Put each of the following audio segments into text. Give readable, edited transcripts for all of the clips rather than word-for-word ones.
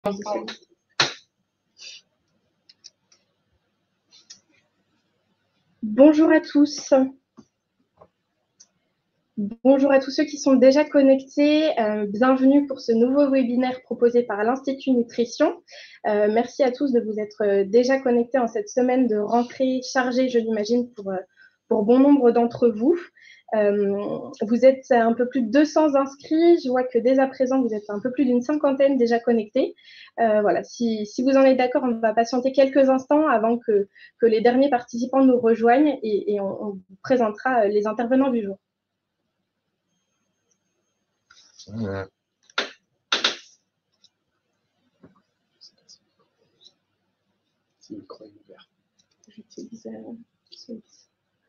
Bonjour à tous. Bonjour à tous ceux qui sont déjà connectés. Bienvenue pour ce nouveau webinaire proposé par l'Institut Nutrition. Merci à tous de vous être déjà connectés en cette semaine de rentrée chargée, je l'imagine, pour bon nombre d'entre vous. Vous êtes un peu plus de 200 inscrits. Je vois que dès à présent, vous êtes un peu plus d'une cinquantaine déjà connectés. Voilà, si vous en êtes d'accord, on va patienter quelques instants avant que les derniers participants nous rejoignent et on vous présentera les intervenants du jour. Si le micro est ouvert. J'utilise celui-ci.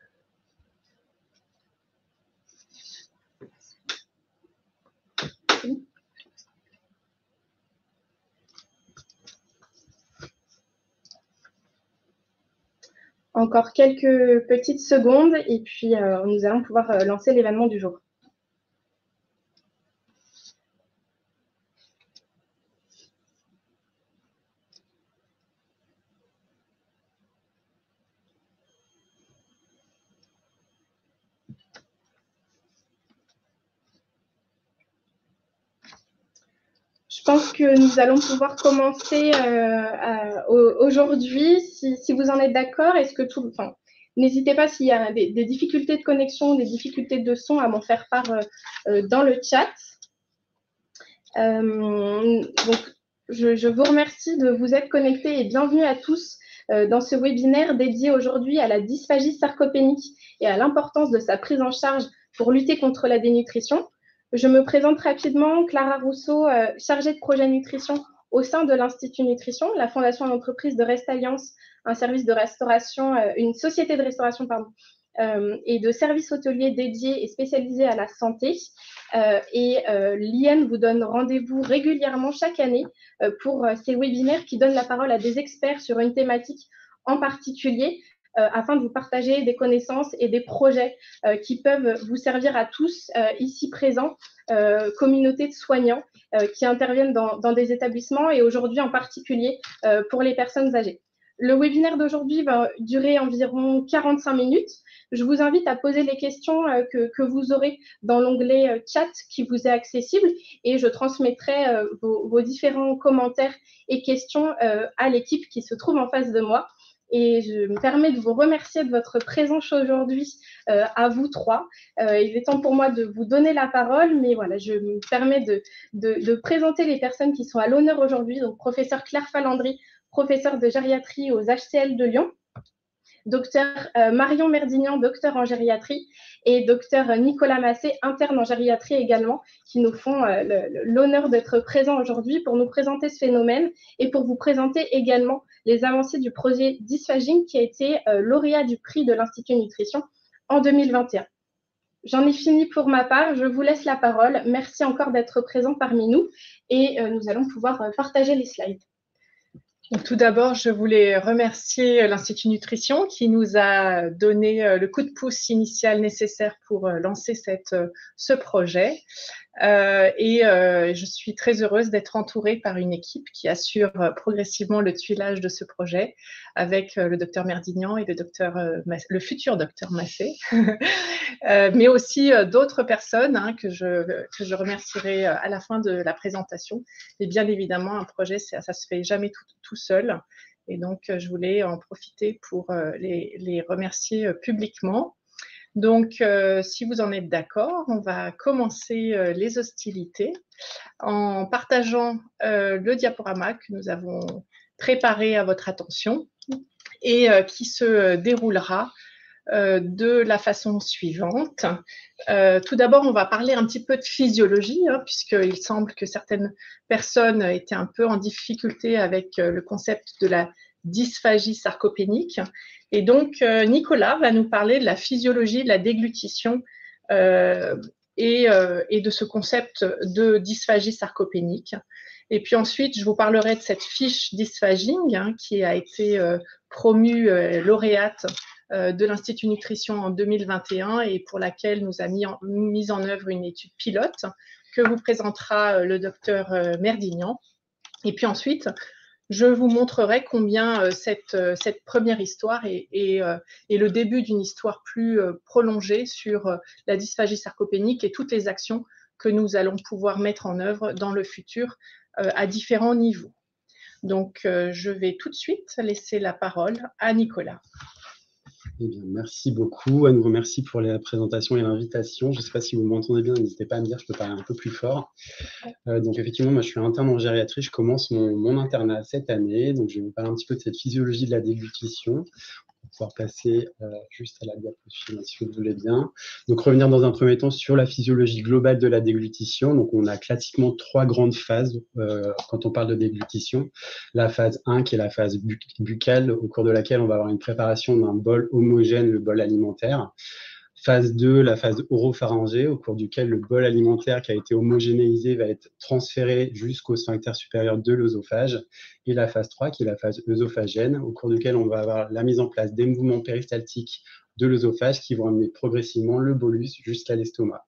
Encore quelques petites secondes et puis nous allons pouvoir lancer l'événement du jour. Je pense que nous allons pouvoir commencer aujourd'hui. Si vous en êtes d'accord, est-ce que n'hésitez pas s'il y a des difficultés de connexion, des difficultés de son à m'en faire part dans le chat. Donc, je vous remercie de vous être connectés et bienvenue à tous dans ce webinaire dédié aujourd'hui à la dysphagie sarcopénique et à l'importance de sa prise en charge pour lutter contre la dénutrition. Je me présente rapidement, Clara Rousseau, chargée de projet nutrition au sein de l'Institut Nutrition, la fondation d'entreprise de Restalliance, un service de restauration, une société de restauration, et de services hôteliers dédiés et spécialisés à la santé. L'IN vous donne rendez-vous régulièrement chaque année pour ces webinaires qui donnent la parole à des experts sur une thématique en particulier, afin de vous partager des connaissances et des projets qui peuvent vous servir à tous ici présents, communauté de soignants qui interviennent dans des établissements et aujourd'hui en particulier pour les personnes âgées. Le webinaire d'aujourd'hui va durer environ 45 minutes. Je vous invite à poser les questions que vous aurez dans l'onglet chat qui vous est accessible et je transmettrai vos différents commentaires et questions à l'équipe qui se trouve en face de moi. Et je me permets de vous remercier de votre présence aujourd'hui à vous trois. Il est temps pour moi de vous donner la parole, mais voilà, je me permets de présenter les personnes qui sont à l'honneur aujourd'hui. Donc, professeur Claire Falandry, professeure de gériatrie aux HCL de Lyon, docteur Marion Merdignan, docteur en gériatrie, et docteur Nicolas Massé, interne en gériatrie également, qui nous font l'honneur d'être présents aujourd'hui pour nous présenter ce phénomène et pour vous présenter également les avancées du projet Dysphagie qui a été lauréat du prix de l'Institut Nutrition en 2021. J'en ai fini pour ma part, je vous laisse la parole. Merci encore d'être présent parmi nous et nous allons pouvoir partager les slides. Donc, tout d'abord, je voulais remercier l'Institut Nutrition qui nous a donné le coup de pouce initial nécessaire pour lancer ce projet. Je suis très heureuse d'être entourée par une équipe qui assure progressivement le tuilage de ce projet avec le docteur Merdignan et le futur docteur Massé, mais aussi d'autres personnes que je remercierai à la fin de la présentation. Et bien évidemment, un projet, ça se fait jamais tout seul. Et donc, je voulais en profiter pour les remercier publiquement. Donc, si vous en êtes d'accord, on va commencer les hostilités en partageant le diaporama que nous avons préparé à votre attention et qui se déroulera de la façon suivante. Tout d'abord, on va parler un petit peu de physiologie, puisqu'il semble que certaines personnes étaient un peu en difficulté avec le concept de la dysphagie sarcopénique. Et donc, Nicolas va nous parler de la physiologie de la déglutition et de ce concept de dysphagie sarcopénique. Et puis ensuite, je vous parlerai de cette fiche dysphagie qui a été promue lauréate de l'Institut Nutrition en 2021 et pour laquelle nous a mis en œuvre une étude pilote que vous présentera le docteur Merdignan. Et puis ensuite, je vous montrerai combien cette première histoire est le début d'une histoire plus prolongée sur la dysphagie sarcopénique et toutes les actions que nous allons pouvoir mettre en œuvre dans le futur à différents niveaux. Donc, je vais tout de suite laisser la parole à Nicolas. Eh bien, merci beaucoup. À nouveau, merci pour la présentation et l'invitation. Je ne sais pas si vous m'entendez bien, n'hésitez pas à me dire, je peux parler un peu plus fort. Donc, effectivement, moi, je suis interne en gériatrie. Je commence mon internat cette année. Donc, je vais vous parler un petit peu de cette physiologie de la déglutition. On va pouvoir passer juste à la diapositive, si vous voulez bien. Donc, revenir dans un premier temps sur la physiologie globale de la déglutition. Donc, on a classiquement 3 grandes phases quand on parle de déglutition. La phase 1, qui est la phase buccale, au cours de laquelle on va avoir une préparation d'un bol homogène, le bol alimentaire. Phase 2, la phase oropharyngée, au cours duquel le bol alimentaire qui a été homogénéisé va être transféré jusqu'au sphincter supérieur de l'œsophage. Et la phase 3, qui est la phase œsophagène, au cours duquel on va avoir la mise en place des mouvements péristaltiques de l'œsophage qui vont amener progressivement le bolus jusqu'à l'estomac.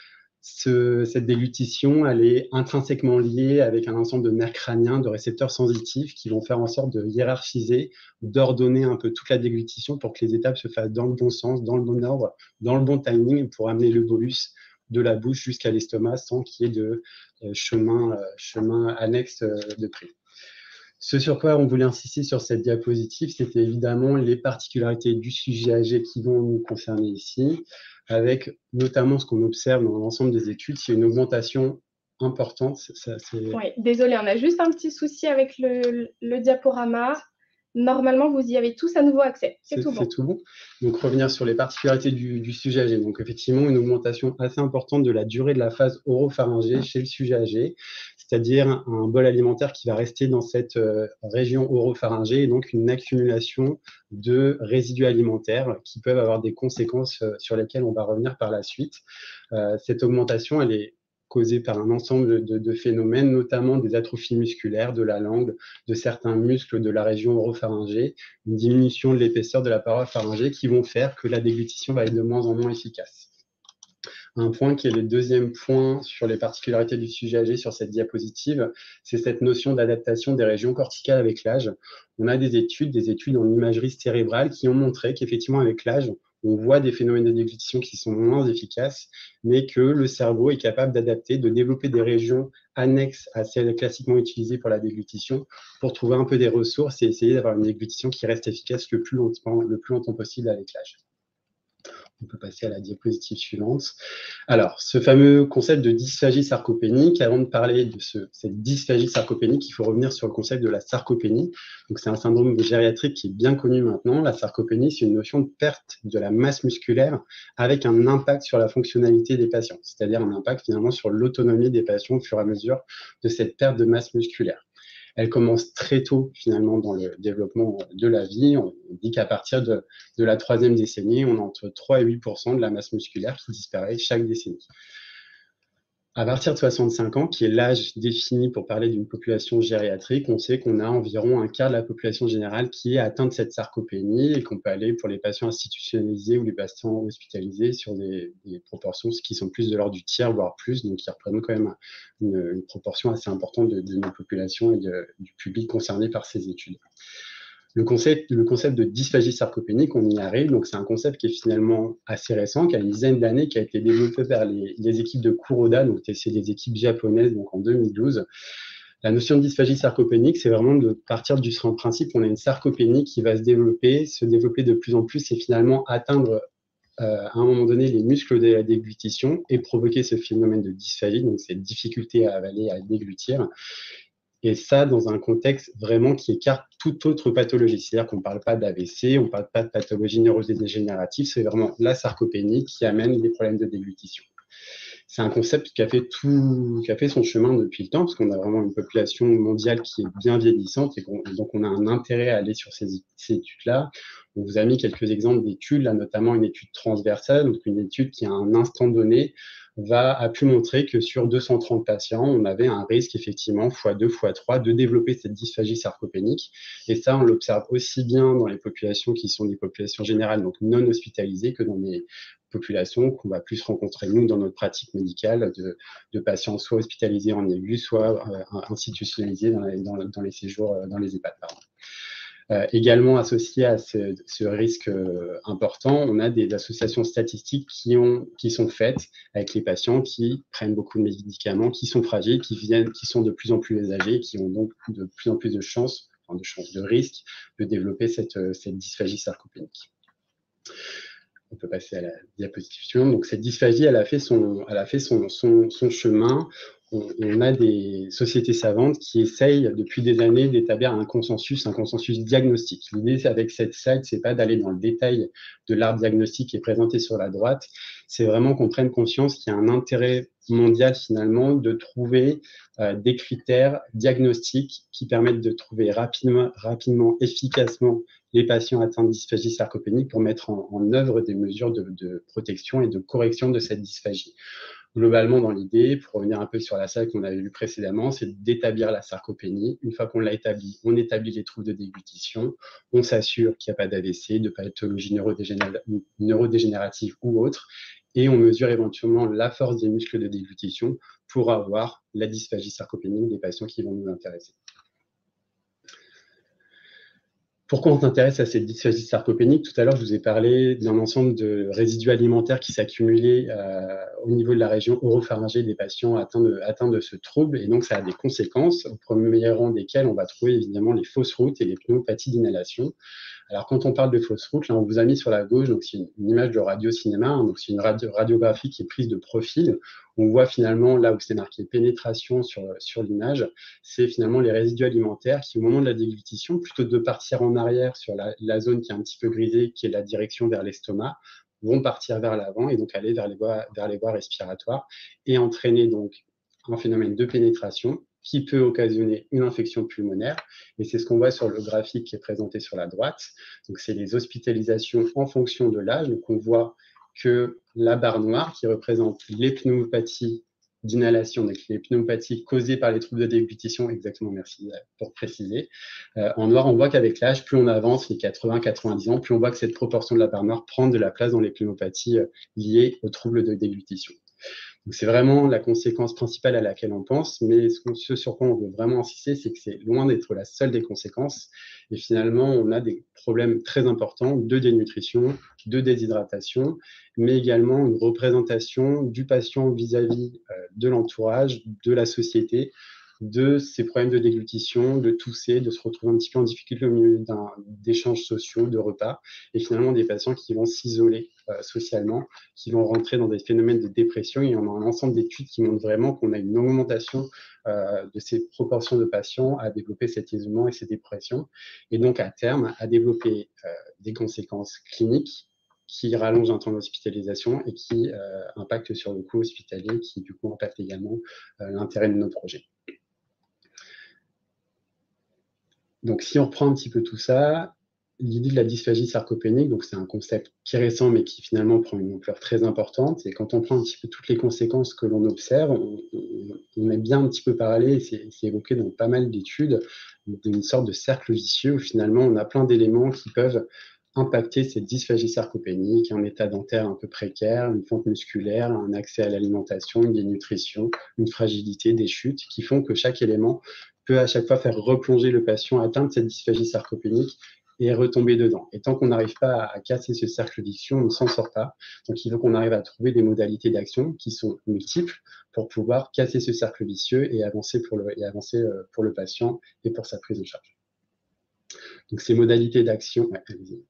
Cette déglutition, elle est intrinsèquement liée avec un ensemble de nerfs crâniens, de récepteurs sensitifs qui vont faire en sorte de hiérarchiser, d'ordonner un peu toute la déglutition pour que les étapes se fassent dans le bon sens, dans le bon ordre, dans le bon timing pour amener le bolus de la bouche jusqu'à l'estomac sans qu'il y ait de chemin annexe de prix. Ce sur quoi on voulait insister sur cette diapositive, c'était évidemment les particularités du sujet âgé qui vont nous concerner ici, avec notamment ce qu'on observe dans l'ensemble des études, c'est une augmentation importante. Oui, désolé, on a juste un petit souci avec le diaporama. Normalement, vous y avez tous à nouveau accès. C'est tout bon. C'est tout bon. Donc, revenir sur les particularités du sujet âgé. Donc, effectivement, une augmentation assez importante de la durée de la phase oropharyngée chez le sujet âgé, c'est-à-dire un bol alimentaire qui va rester dans cette région oropharyngée et donc une accumulation de résidus alimentaires qui peuvent avoir des conséquences sur lesquelles on va revenir par la suite. Cette augmentation, elle est causée par un ensemble de phénomènes, notamment des atrophies musculaires de la langue, de certains muscles de la région oropharyngée, une diminution de l'épaisseur de la paroi pharyngée qui vont faire que la déglutition va être de moins en moins efficace. Un point qui est le deuxième point sur les particularités du sujet âgé sur cette diapositive, c'est cette notion d'adaptation des régions corticales avec l'âge. On a des études en imagerie cérébrale qui ont montré qu'effectivement avec l'âge, on voit des phénomènes de déglutition qui sont moins efficaces, mais que le cerveau est capable d'adapter, de développer des régions annexes à celles classiquement utilisées pour la déglutition pour trouver un peu des ressources et essayer d'avoir une déglutition qui reste efficace le plus longtemps possible avec l'âge. On peut passer à la diapositive suivante. Alors, ce fameux concept de dysphagie sarcopénique, avant de parler de cette dysphagie sarcopénique, il faut revenir sur le concept de la sarcopénie. Donc, c'est un syndrome gériatrique qui est bien connu maintenant. La sarcopénie, c'est une notion de perte de la masse musculaire avec un impact sur la fonctionnalité des patients, c'est-à-dire un impact finalement sur l'autonomie des patients au fur et à mesure de cette perte de masse musculaire. Elle commence très tôt, finalement, dans le développement de la vie. On dit qu'à partir de la 3e décennie, on a entre 3 et 8% de la masse musculaire qui disparaît chaque décennie. À partir de 65 ans, qui est l'âge défini pour parler d'une population gériatrique, on sait qu'on a environ un quart de la population générale qui est atteinte de cette sarcopénie et qu'on peut aller pour les patients institutionnalisés ou les patients hospitalisés sur des proportions qui sont plus de l'ordre du tiers, voire plus, donc qui représentent quand même une proportion assez importante de nos populations et du public concerné par ces études. Le concept de dysphagie sarcopénique, on y arrive. Donc, c'est un concept qui est finalement assez récent, qui a une dizaine d'années, qui a été développé par les équipes de Kuroda, donc c'est des équipes japonaises, donc en 2012. La notion de dysphagie sarcopénique, c'est vraiment de partir du principe qu'on a une sarcopénie qui va se développer de plus en plus et finalement atteindre à un moment donné les muscles de la déglutition et provoquer ce phénomène de dysphagie, donc cette difficulté à avaler, à déglutir. Et ça, dans un contexte vraiment qui écarte toute autre pathologie. C'est-à-dire qu'on ne parle pas d'AVC, on ne parle pas de pathologie neurodégénérative, c'est vraiment la sarcopénie qui amène des problèmes de déglutition. C'est un concept qui a fait son chemin depuis le temps, parce qu'on a vraiment une population mondiale qui est bien vieillissante, et donc on a un intérêt à aller sur ces études-là. On vous a mis quelques exemples d'études, là, notamment une étude transversale, donc une étude qui, à un instant donné, a pu montrer que sur 230 patients, on avait un risque effectivement x2, x3 de développer cette dysphagie sarcopénique. Et ça, on l'observe aussi bien dans les populations qui sont des populations générales, donc non hospitalisées, que dans les population qu'on va plus rencontrer, nous, dans notre pratique médicale, de patients soit hospitalisés en aigu, soit institutionnalisés dans les séjours dans les EHPAD. Également associé à ce risque important, on a des associations statistiques qui sont faites avec les patients qui prennent beaucoup de médicaments, qui sont fragiles, qui sont de plus en plus âgés, qui ont donc de plus en plus de chances, de risque de développer cette dysphagie sarcopénique. On peut passer à la diapositive suivante. Donc, cette dysphagie, elle a fait son chemin. On a des sociétés savantes qui essayent depuis des années d'établir un consensus diagnostique. L'idée avec cette slide, c'est pas d'aller dans le détail de l'arbre diagnostique qui est présenté sur la droite, c'est vraiment qu'on prenne conscience qu'il y a un intérêt mondial finalement de trouver des critères diagnostiques qui permettent de trouver rapidement, efficacement les patients atteints de dysphagie sarcopénique pour mettre en œuvre des mesures de protection et de correction de cette dysphagie. Globalement, dans l'idée, pour revenir un peu sur la slide qu'on avait vue précédemment, c'est d'établir la sarcopénie. Une fois qu'on l'a établie, on établit les troubles de déglutition, on s'assure qu'il n'y a pas d'AVC, de pathologie neurodégénérative ou autre, et on mesure éventuellement la force des muscles de déglutition pour avoir la dysphagie sarcopénique des patients qui vont nous intéresser. Pourquoi on s'intéresse à cette dysphagie sarcopénique? Tout à l'heure, je vous ai parlé d'un ensemble de résidus alimentaires qui s'accumulaient au niveau de la région oropharyngée des patients atteints de ce trouble. Et donc, ça a des conséquences, au premier rang desquelles on va trouver évidemment les fausses routes et les pneumopathies d'inhalation. Alors, quand on parle de fausses routes, là, on vous a mis sur la gauche, donc c'est une image de radio-cinéma, hein, donc c'est une radiographie qui est prise de profil. On voit finalement, là où c'est marqué pénétration sur l'image, c'est finalement les résidus alimentaires qui, au moment de la déglutition, plutôt que de partir en arrière sur la zone qui est un petit peu grisée, qui est la direction vers l'estomac, vont partir vers l'avant et donc aller vers les voies respiratoires et entraîner donc un phénomène de pénétration qui peut occasionner une infection pulmonaire. Et c'est ce qu'on voit sur le graphique qui est présenté sur la droite. Donc, c'est les hospitalisations en fonction de l'âge. Donc, on voit que la barre noire qui représente les pneumopathies d'inhalation, donc les pneumopathies causées par les troubles de déglutition, exactement, merci pour préciser. En noir, on voit qu'avec l'âge, plus on avance, les 80-90 ans, plus on voit que cette proportion de la barre noire prend de la place dans les pneumopathies liées aux troubles de déglutition. Donc, c'est vraiment la conséquence principale à laquelle on pense, mais ce sur quoi on veut vraiment insister, c'est que c'est loin d'être la seule des conséquences. Et finalement, on a des problèmes très importants de dénutrition, de déshydratation, mais également une représentation du patient vis-à-vis de l'entourage, de la société, de ces problèmes de déglutition, de tousser, de se retrouver un petit peu en difficulté au milieu d'échanges sociaux, de repas, et finalement des patients qui vont s'isoler socialement, qui vont rentrer dans des phénomènes de dépression. Et on a un ensemble d'études qui montrent vraiment qu'on a une augmentation de ces proportions de patients à développer cet isolement et ces dépressions, et donc à terme à développer des conséquences cliniques qui rallongent un temps d'hospitalisation et qui impactent sur le coût hospitalier, qui du coup impacte également l'intérêt de nos projets. Donc, si on reprend un petit peu tout ça, l'idée de la dysphagie sarcopénique, donc c'est un concept qui est récent, mais qui finalement prend une ampleur très importante. Et quand on prend un petit peu toutes les conséquences que l'on observe, on est bien un petit peu parallèle, c'est évoqué dans pas mal d'études, d'une sorte de cercle vicieux où finalement on a plein d'éléments qui peuvent impacter cette dysphagie sarcopénique, un état dentaire un peu précaire, une fonte musculaire, un accès à l'alimentation, une dénutrition, une fragilité, des chutes, qui font que chaque élément peut à chaque fois faire replonger le patient atteint de cette dysphagie sarcopénique et retomber dedans. Et tant qu'on n'arrive pas à casser ce cercle vicieux, on ne s'en sort pas. Donc il faut qu'on arrive à trouver des modalités d'action qui sont multiples pour pouvoir casser ce cercle vicieux et avancer pour le patient et pour sa prise en charge. Donc ces modalités d'action, ouais, allez-y.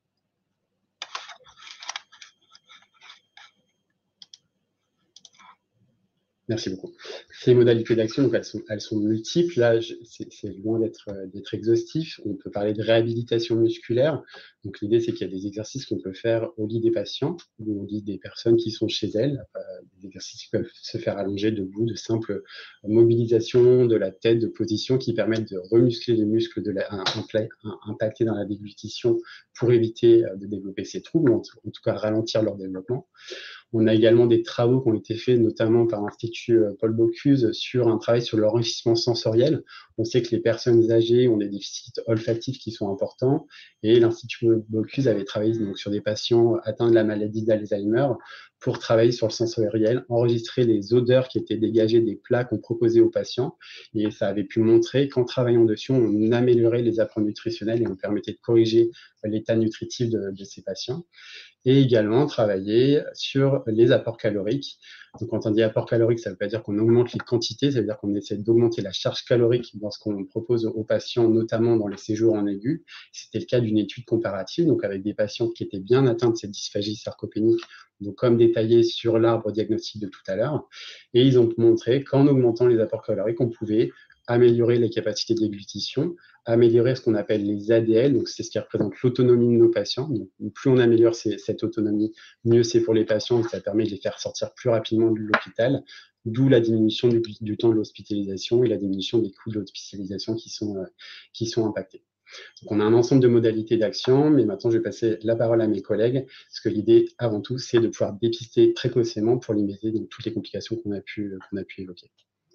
Merci beaucoup. Ces modalités d'action, donc elles sont multiples. Là, c'est loin d'être exhaustif. On peut parler de réhabilitation musculaire. Donc, l'idée, c'est qu'il y a des exercices qu'on peut faire au lit des patients ou au lit des personnes qui sont chez elles. Des exercices qui peuvent se faire allonger debout, de simple mobilisation de la tête, de position qui permettent de remuscler les muscles impactés dans la déglutition pour éviter de développer ces troubles, en tout cas ralentir leur développement. On a également des travaux qui ont été faits, notamment par l'Institut Paul Bocuse focus sur un travail sur l'enrichissement sensoriel. On sait que les personnes âgées ont des déficits olfactifs qui sont importants et l'Institut Bocuse avait travaillé donc, sur des patients atteints de la maladie d'Alzheimer pour travailler sur le sensoriel, enregistrer les odeurs qui étaient dégagées des plats qu'on proposait aux patients et ça avait pu montrer qu'en travaillant dessus, on améliorait les apports nutritionnels et on permettait de corriger l'état nutritif de ces patients. Et également travailler sur les apports caloriques. Donc, quand on dit apport calorique, ça ne veut pas dire qu'on augmente les quantités, ça veut dire qu'on essaie d'augmenter la charge calorique dans ce qu'on propose aux patients, notamment dans les séjours en aigu. C'était le cas d'une étude comparative, donc avec des patients qui étaient bien atteints de cette dysphagie sarcopénique, donc comme détaillé sur l'arbre diagnostique de tout à l'heure. Et ils ont montré qu'en augmentant les apports caloriques, on pouvait améliorer les capacités de déglutition, améliorer ce qu'on appelle les ADL, donc c'est ce qui représente l'autonomie de nos patients. Donc, plus on améliore cette autonomie, mieux c'est pour les patients et ça permet de les faire sortir plus rapidement de l'hôpital, d'où la diminution du temps de l'hospitalisation et la diminution des coûts de l'hospitalisation qui sont impactés. Donc, on a un ensemble de modalités d'action, mais maintenant, je vais passer la parole à mes collègues, parce que l'idée, avant tout, c'est de pouvoir dépister précocement pour limiter donc, toutes les complications qu'on a pu évoquer.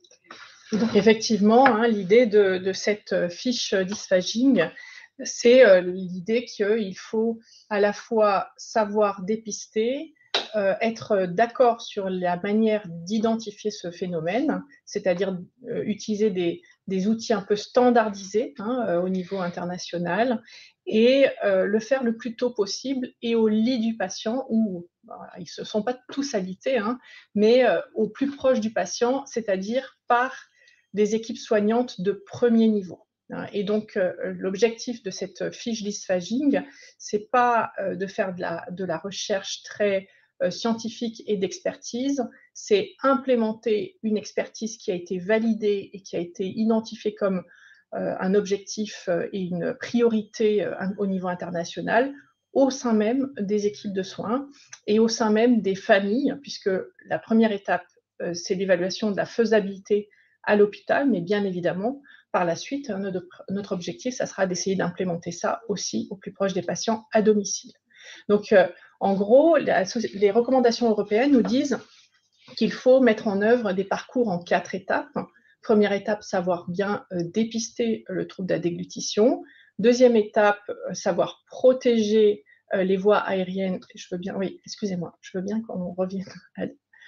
Donc, effectivement, hein, l'idée de cette fiche dysphagique, c'est l'idée qu'il faut à la fois savoir dépister, être d'accord sur la manière d'identifier ce phénomène, c'est-à-dire utiliser des outils un peu standardisés au niveau international et le faire le plus tôt possible et au lit du patient où ils ne se sont pas tous habités, mais au plus proche du patient, c'est-à-dire par des équipes soignantes de premier niveau. Et donc, l'objectif de cette fiche dysphagique, ce n'est pas de faire de la recherche très scientifique et d'expertise, c'est implémenter une expertise qui a été validée et qui a été identifiée comme un objectif et une priorité au niveau international au sein même des équipes de soins et au sein même des familles, puisque la première étape, c'est l'évaluation de la faisabilité à l'hôpital, mais bien évidemment, par la suite, notre objectif, ça sera d'essayer d'implémenter ça aussi au plus proche des patients à domicile. Donc, en gros, les recommandations européennes nous disent qu'il faut mettre en œuvre des parcours en 4 étapes. Première étape, savoir bien dépister le trouble de la déglutition. Deuxième étape, savoir protéger les voies aériennes. Je veux bien qu'on revienne à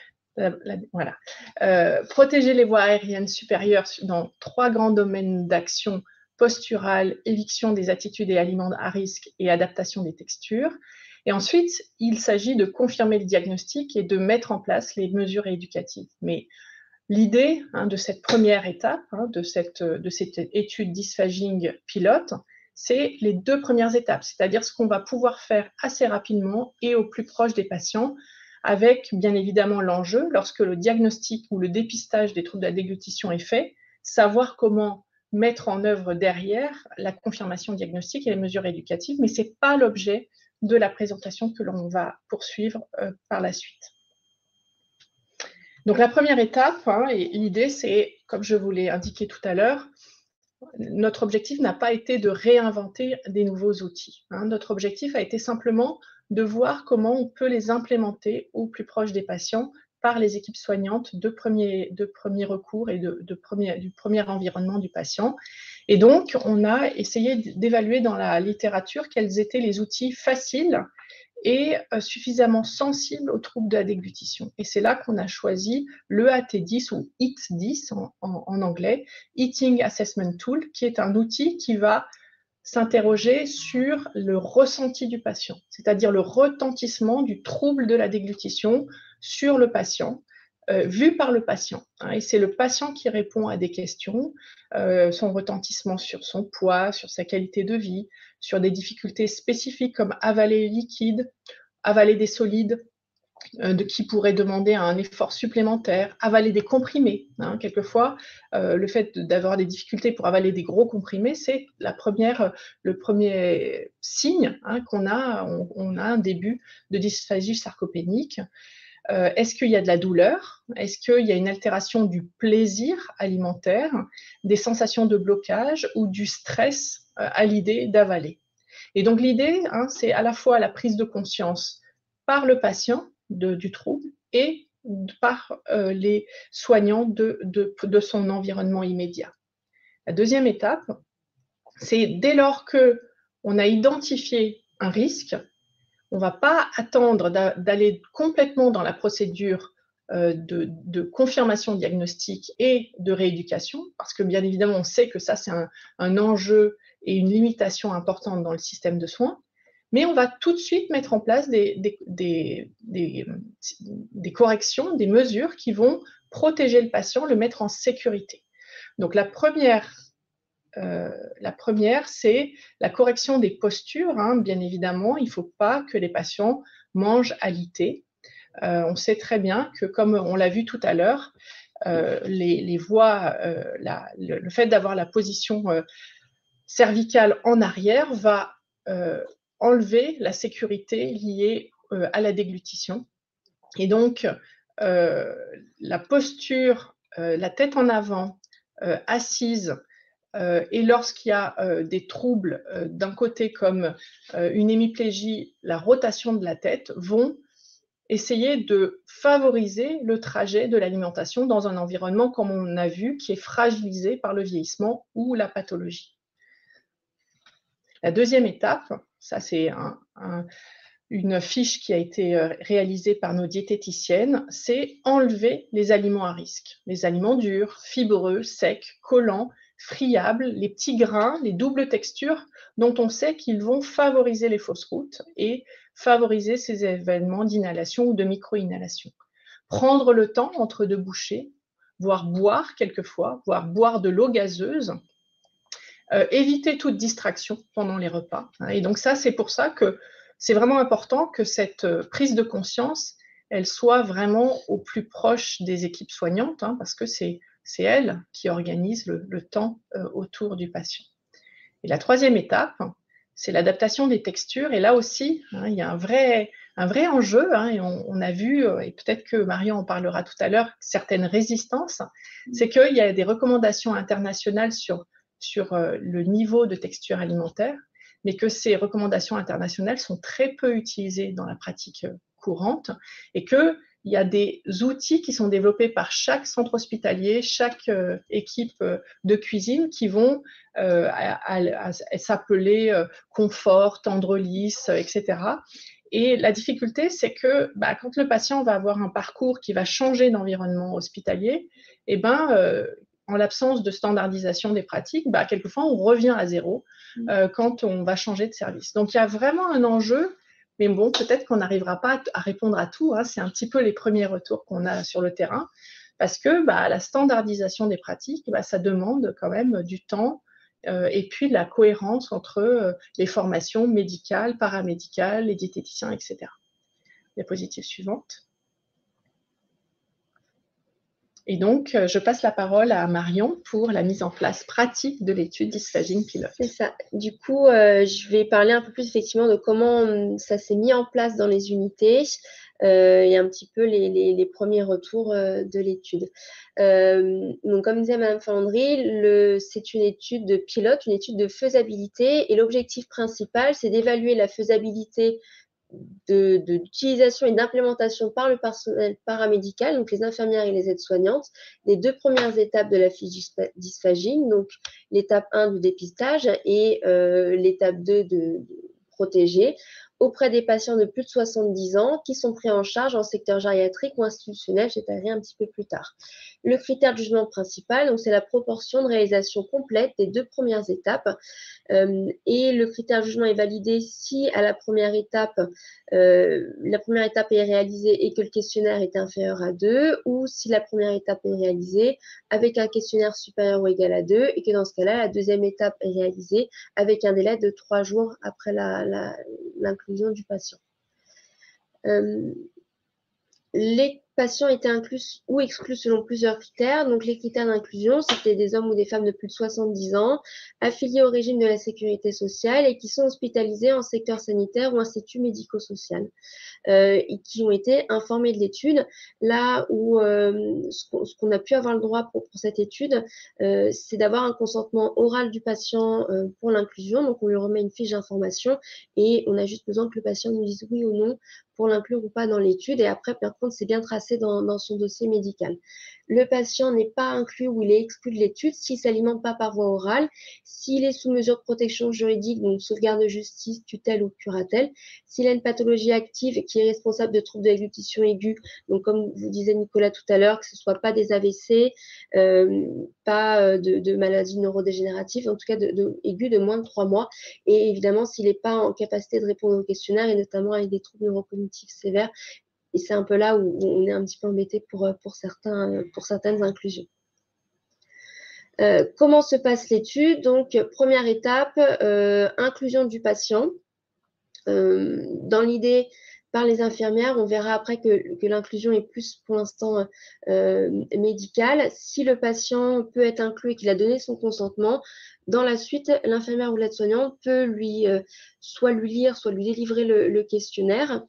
voilà. Protéger les voies aériennes supérieures dans 3 grands domaines d'action: posturale, éviction des attitudes et aliments à risque et adaptation des textures. Et ensuite, il s'agit de confirmer le diagnostic et de mettre en place les mesures éducatives. Mais l'idée de cette première étape, de cette étude dysphagique pilote, c'est les 2 premières étapes, c'est-à-dire ce qu'on va pouvoir faire assez rapidement et au plus proche des patients, avec bien évidemment l'enjeu, lorsque le diagnostic ou le dépistage des troubles de la déglutition est fait, savoir comment mettre en œuvre derrière la confirmation diagnostique et les mesures éducatives, mais ce n'est pas l'objet de la présentation que l'on va poursuivre par la suite. Donc la première étape, et l'idée c'est, comme je vous l'ai indiqué tout à l'heure, notre objectif n'a pas été de réinventer des nouveaux outils. Notre objectif a été simplement de voir comment on peut les implémenter au plus proche des patients par les équipes soignantes de premier recours et du premier environnement du patient. Et donc, on a essayé d'évaluer dans la littérature quels étaient les outils faciles et suffisamment sensibles aux troubles de la déglutition. Et c'est là qu'on a choisi le AT10 ou EAT10 en anglais, Eating Assessment Tool, qui est un outil qui va s'interroger sur le ressenti du patient, c'est-à-dire le retentissement du trouble de la déglutition sur le patient, vu par le patient. Et c'est le patient qui répond à des questions, son retentissement sur son poids, sur sa qualité de vie, sur des difficultés spécifiques comme avaler liquide, avaler des solides, qui pourrait demander un effort supplémentaire, avaler des comprimés. Quelquefois, le fait d'avoir des difficultés pour avaler des gros comprimés, c'est le premier signe qu'on a, on a un début de dysphagie sarcopénique. Est-ce qu'il y a de la douleur? Est-ce qu'il y a une altération du plaisir alimentaire, des sensations de blocage ou du stress à l'idée d'avaler? Et donc l'idée, c'est à la fois la prise de conscience par le patient du trouble et par les soignants de son environnement immédiat. La deuxième étape, c'est dès lors qu'on a identifié un risque, on ne va pas attendre d'aller complètement dans la procédure de confirmation diagnostique et de rééducation, parce que bien évidemment, on sait que ça, c'est un enjeu et une limitation importante dans le système de soins, mais on va tout de suite mettre en place des corrections, des mesures qui vont protéger le patient, le mettre en sécurité. Donc la première, c'est la correction des postures. Bien évidemment, il ne faut pas que les patients mangent alité. On sait très bien que, comme on l'a vu tout à l'heure, les voies, le fait d'avoir la position cervicale en arrière va enlever la sécurité liée à la déglutition. Et donc, la posture, la tête en avant, assise, et lorsqu'il y a des troubles d'un côté comme une hémiplégie, la rotation de la tête vont essayer de favoriser le trajet de l'alimentation dans un environnement, comme on a vu, qui est fragilisé par le vieillissement ou la pathologie. La deuxième étape, ça c'est une fiche qui a été réalisée par nos diététiciennes, c'est enlever les aliments à risque. Les aliments durs, fibreux, secs, collants, friables, les petits grains, les doubles textures dont on sait qu'ils vont favoriser les fausses routes et favoriser ces événements d'inhalation ou de micro-inhalation. Prendre le temps entre deux bouchées, voire boire quelquefois, voire boire de l'eau gazeuse, éviter toute distraction pendant les repas. Et donc ça, c'est pour ça que c'est vraiment important que cette prise de conscience, elle soit vraiment au plus proche des équipes soignantes, parce que c'est elles qui organisent le temps autour du patient. Et la troisième étape, c'est l'adaptation des textures. Et là aussi, il y a un vrai enjeu, et on a vu, et peut-être que Marion en parlera tout à l'heure, certaines résistances, c'est qu'il y a des recommandations internationales sur le niveau de texture alimentaire, mais que ces recommandations internationales sont très peu utilisées dans la pratique courante et qu'il y a des outils qui sont développés par chaque centre hospitalier, chaque équipe de cuisine qui vont s'appeler confort, tendre lisse, etc. Et la difficulté, c'est que quand le patient va avoir un parcours qui va changer d'environnement hospitalier, en l'absence de standardisation des pratiques, quelquefois on revient à zéro quand on va changer de service. Donc il y a vraiment un enjeu, mais bon, peut-être qu'on n'arrivera pas à répondre à tout. C'est un petit peu les premiers retours qu'on a sur le terrain, parce que la standardisation des pratiques, ça demande quand même du temps et puis de la cohérence entre les formations médicales, paramédicales, les diététiciens, etc. Diapositive suivante. Et donc, je passe la parole à Marion pour la mise en place pratique de l'étude Dysphagie pilote. C'est ça. Du coup, je vais parler un peu plus effectivement de comment ça s'est mis en place dans les unités et un petit peu les premiers retours de l'étude. Donc, comme disait Mme Falandry, c'est une étude de pilote, une étude de faisabilité, et l'objectif principal, c'est d'évaluer la faisabilité d'utilisation et d'implémentation par le personnel paramédical, donc les infirmières et les aides-soignantes, des deux premières étapes de la fiche dysphagie, donc l'étape 1 du dépistage et l'étape 2 de protéger, auprès des patients de plus de 70 ans qui sont pris en charge en secteur gériatrique ou institutionnel, j'étalerai un petit peu plus tard. Le critère de jugement principal, donc c'est la proportion de réalisation complète des deux premières étapes. Et le critère de jugement est validé si à la première étape est réalisée et que le questionnaire est inférieur à 2, ou si la première étape est réalisée avec un questionnaire supérieur ou égal à 2, et que dans ce cas-là, la deuxième étape est réalisée avec un délai de 3 jours après l'inclusion du patient. Les patients étaient inclus ou exclus selon plusieurs critères. Donc, les critères d'inclusion, c'était des hommes ou des femmes de plus de 70 ans, affiliés au régime de la sécurité sociale et qui sont hospitalisés en secteur sanitaire ou institut médico-social et qui ont été informés de l'étude. Là où ce qu'on a pu avoir le droit pour cette étude, c'est d'avoir un consentement oral du patient pour l'inclusion. Donc, on lui remet une fiche d'information et on a juste besoin que le patient nous dise oui ou non pour l'inclure ou pas dans l'étude. Et après, par contre, c'est bien tracé tracé dans son dossier médical. Le patient n'est pas inclus ou il est exclu de l'étude s'il ne s'alimente pas par voie orale, s'il est sous mesure de protection juridique, donc sauvegarde de justice, tutelle ou curatelle, s'il a une pathologie active qui est responsable de troubles de déglutition aiguë, donc comme vous disait Nicolas tout à l'heure, que ce ne soit pas des AVC, pas de maladies neurodégénératives, en tout cas aiguës de moins de 3 mois, et évidemment s'il n'est pas en capacité de répondre au questionnaire, et notamment avec des troubles neurocognitifs sévères. Et c'est un peu là où on est un petit peu embêté pour certaines inclusions. Comment se passe l'étude? Donc, première étape, inclusion du patient. Dans l'idée, par les infirmières, on verra après que l'inclusion est plus pour l'instant médicale. Si le patient peut être inclus et qu'il a donné son consentement, dans la suite, l'infirmière ou l'aide-soignante peut soit lui lire, soit lui délivrer le questionnaire.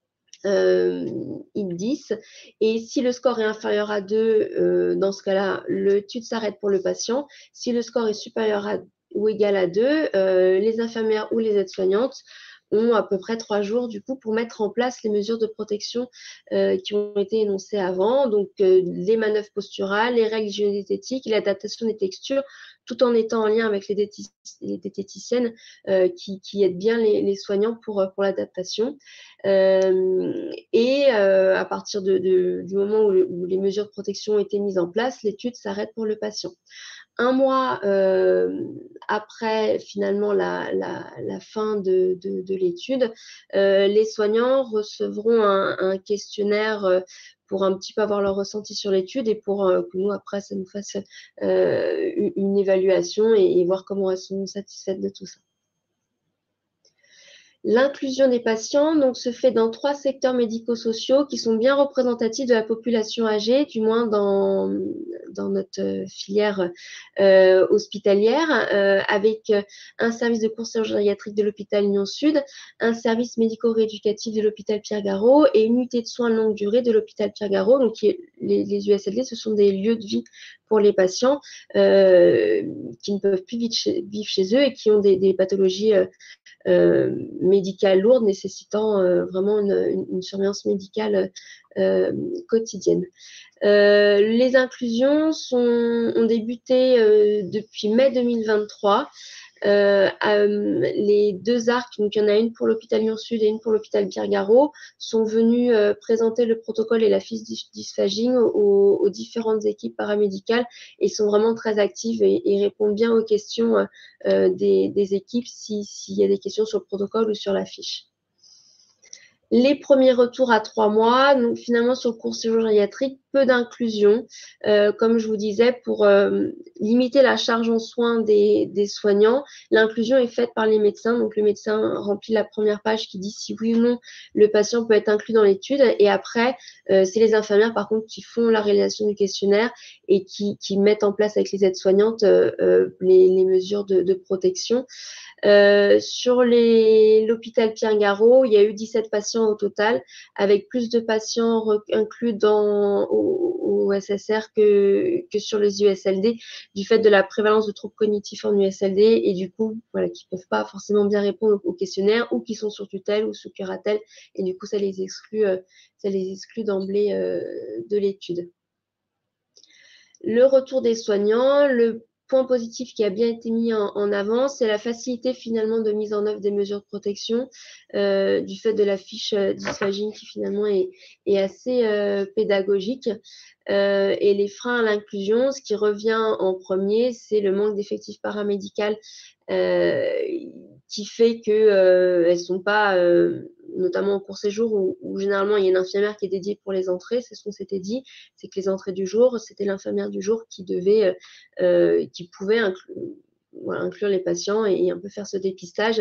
INDIS, et si le score est inférieur à 2, dans ce cas-là, l'étude s'arrête pour le patient. Si le score est supérieur ou égal à 2, les infirmières ou les aides-soignantes ont à peu près 3 jours du coup pour mettre en place les mesures de protection qui ont été énoncées avant, donc les manœuvres posturales, les règles hygiéno-diététiques et l'adaptation des textures, tout en étant en lien avec les diététiciennes qui aident bien les soignants pour l'adaptation. À partir du moment où les mesures de protection ont été mises en place, l'étude s'arrête pour le patient. 1 mois après finalement la fin de l'étude, les soignants recevront un questionnaire pour un petit peu avoir leur ressenti sur l'étude et pour que nous après ça nous fasse une évaluation et voir comment elles sont satisfaites de tout ça. L'inclusion des patients donc, se fait dans 3 secteurs médico-sociaux qui sont bien représentatifs de la population âgée, du moins dans notre filière hospitalière, avec un service de course gériatrique de l'hôpital Lyon Sud, un service médico-rééducatif de l'hôpital Pierre-Garot et une unité de soins longue durée de l'hôpital Pierre-Garot. Donc, les USLD, ce sont des lieux de vie pour les patients qui ne peuvent plus vivre chez eux et qui ont des pathologies médicales lourdes nécessitant vraiment une surveillance médicale quotidienne. Les inclusions ont débuté depuis mai 2023. Les 2 ARC, donc il y en a une pour l'hôpital Lyon Sud et une pour l'hôpital Pierre-Garot, sont venus présenter le protocole et la fiche dysphagie aux différentes équipes paramédicales et sont vraiment très actives et répondent bien aux questions des équipes s'il y a des questions sur le protocole ou sur la fiche. Les premiers retours à 3 mois, donc finalement sur le court séjour gériatrique, peu d'inclusion, comme je vous disais, pour limiter la charge en soins des soignants. L'inclusion est faite par les médecins, donc le médecin remplit la première page qui dit si oui ou non le patient peut être inclus dans l'étude, et après c'est les infirmières par contre qui font la réalisation du questionnaire et qui mettent en place avec les aides-soignantes les mesures de protection. Sur l'hôpital Pierre-Garot, il y a eu 17 patients au total, avec plus de patients inclus au SSR que sur les USLD, du fait de la prévalence de troubles cognitifs en USLD et du coup, voilà, qui ne peuvent pas forcément bien répondre au questionnaire ou qui sont sur tutelle ou sous curatelle et du coup, ça les exclut d'emblée de l'étude. Le retour des soignants, le point positif qui a bien été mis en avant, c'est la facilité finalement de mise en œuvre des mesures de protection du fait de la fiche dysphagique qui finalement est assez pédagogique. Et les freins à l'inclusion, ce qui revient en premier, c'est le manque d'effectifs paramédicaux qui fait qu'elles ne sont pas, notamment au court séjour, où généralement il y a une infirmière qui est dédiée pour les entrées, c'est ce qu'on s'était dit, c'est que les entrées du jour, c'était l'infirmière du jour qui pouvait inclure les patients et un peu faire ce dépistage.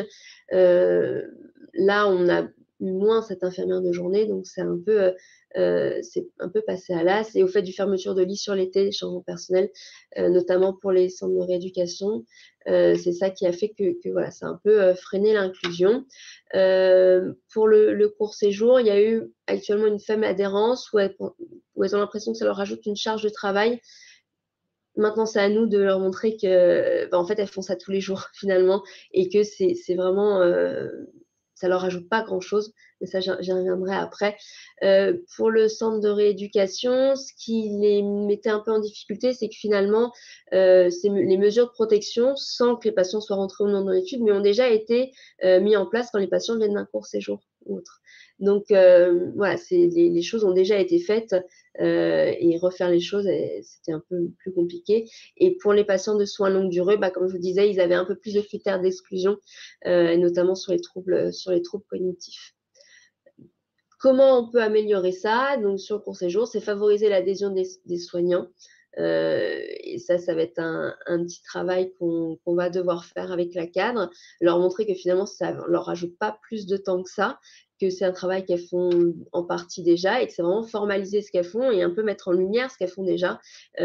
Là, on a eu moins cette infirmière de journée, donc c'est un peu passé à l'as. Et au fait du fermeture de lits sur l'été, des changements personnels, notamment pour les centres de rééducation, c'est ça qui a fait que voilà, ça a un peu freiné l'inclusion. Pour le court séjour, il y a eu actuellement une faible adhérence où elles ont l'impression que ça leur rajoute une charge de travail. Maintenant, c'est à nous de leur montrer que, en fait, elles font ça tous les jours finalement et que c'est vraiment, ça leur rajoute pas grand-chose mais ça, j'y reviendrai après. Pour le centre de rééducation, ce qui les mettait un peu en difficulté, c'est que finalement, les mesures de protection, sans que les patients soient rentrés ou non dans l'étude, mais ont déjà été mis en place quand les patients viennent d'un court séjour ou autre. Donc, voilà, les choses ont déjà été faites et refaire les choses, c'était un peu plus compliqué. Et pour les patients de soins longue durée, comme je vous disais, ils avaient un peu plus de critères d'exclusion, notamment sur les troubles cognitifs. Comment on peut améliorer ça? Donc, sur le court séjour, c'est favoriser l'adhésion des soignants. Et ça va être un petit travail qu'on va devoir faire avec la cadre, leur montrer que finalement, ça ne leur rajoute pas plus de temps que ça, que c'est un travail qu'elles font en partie déjà et que c'est vraiment formaliser ce qu'elles font et un peu mettre en lumière ce qu'elles font déjà.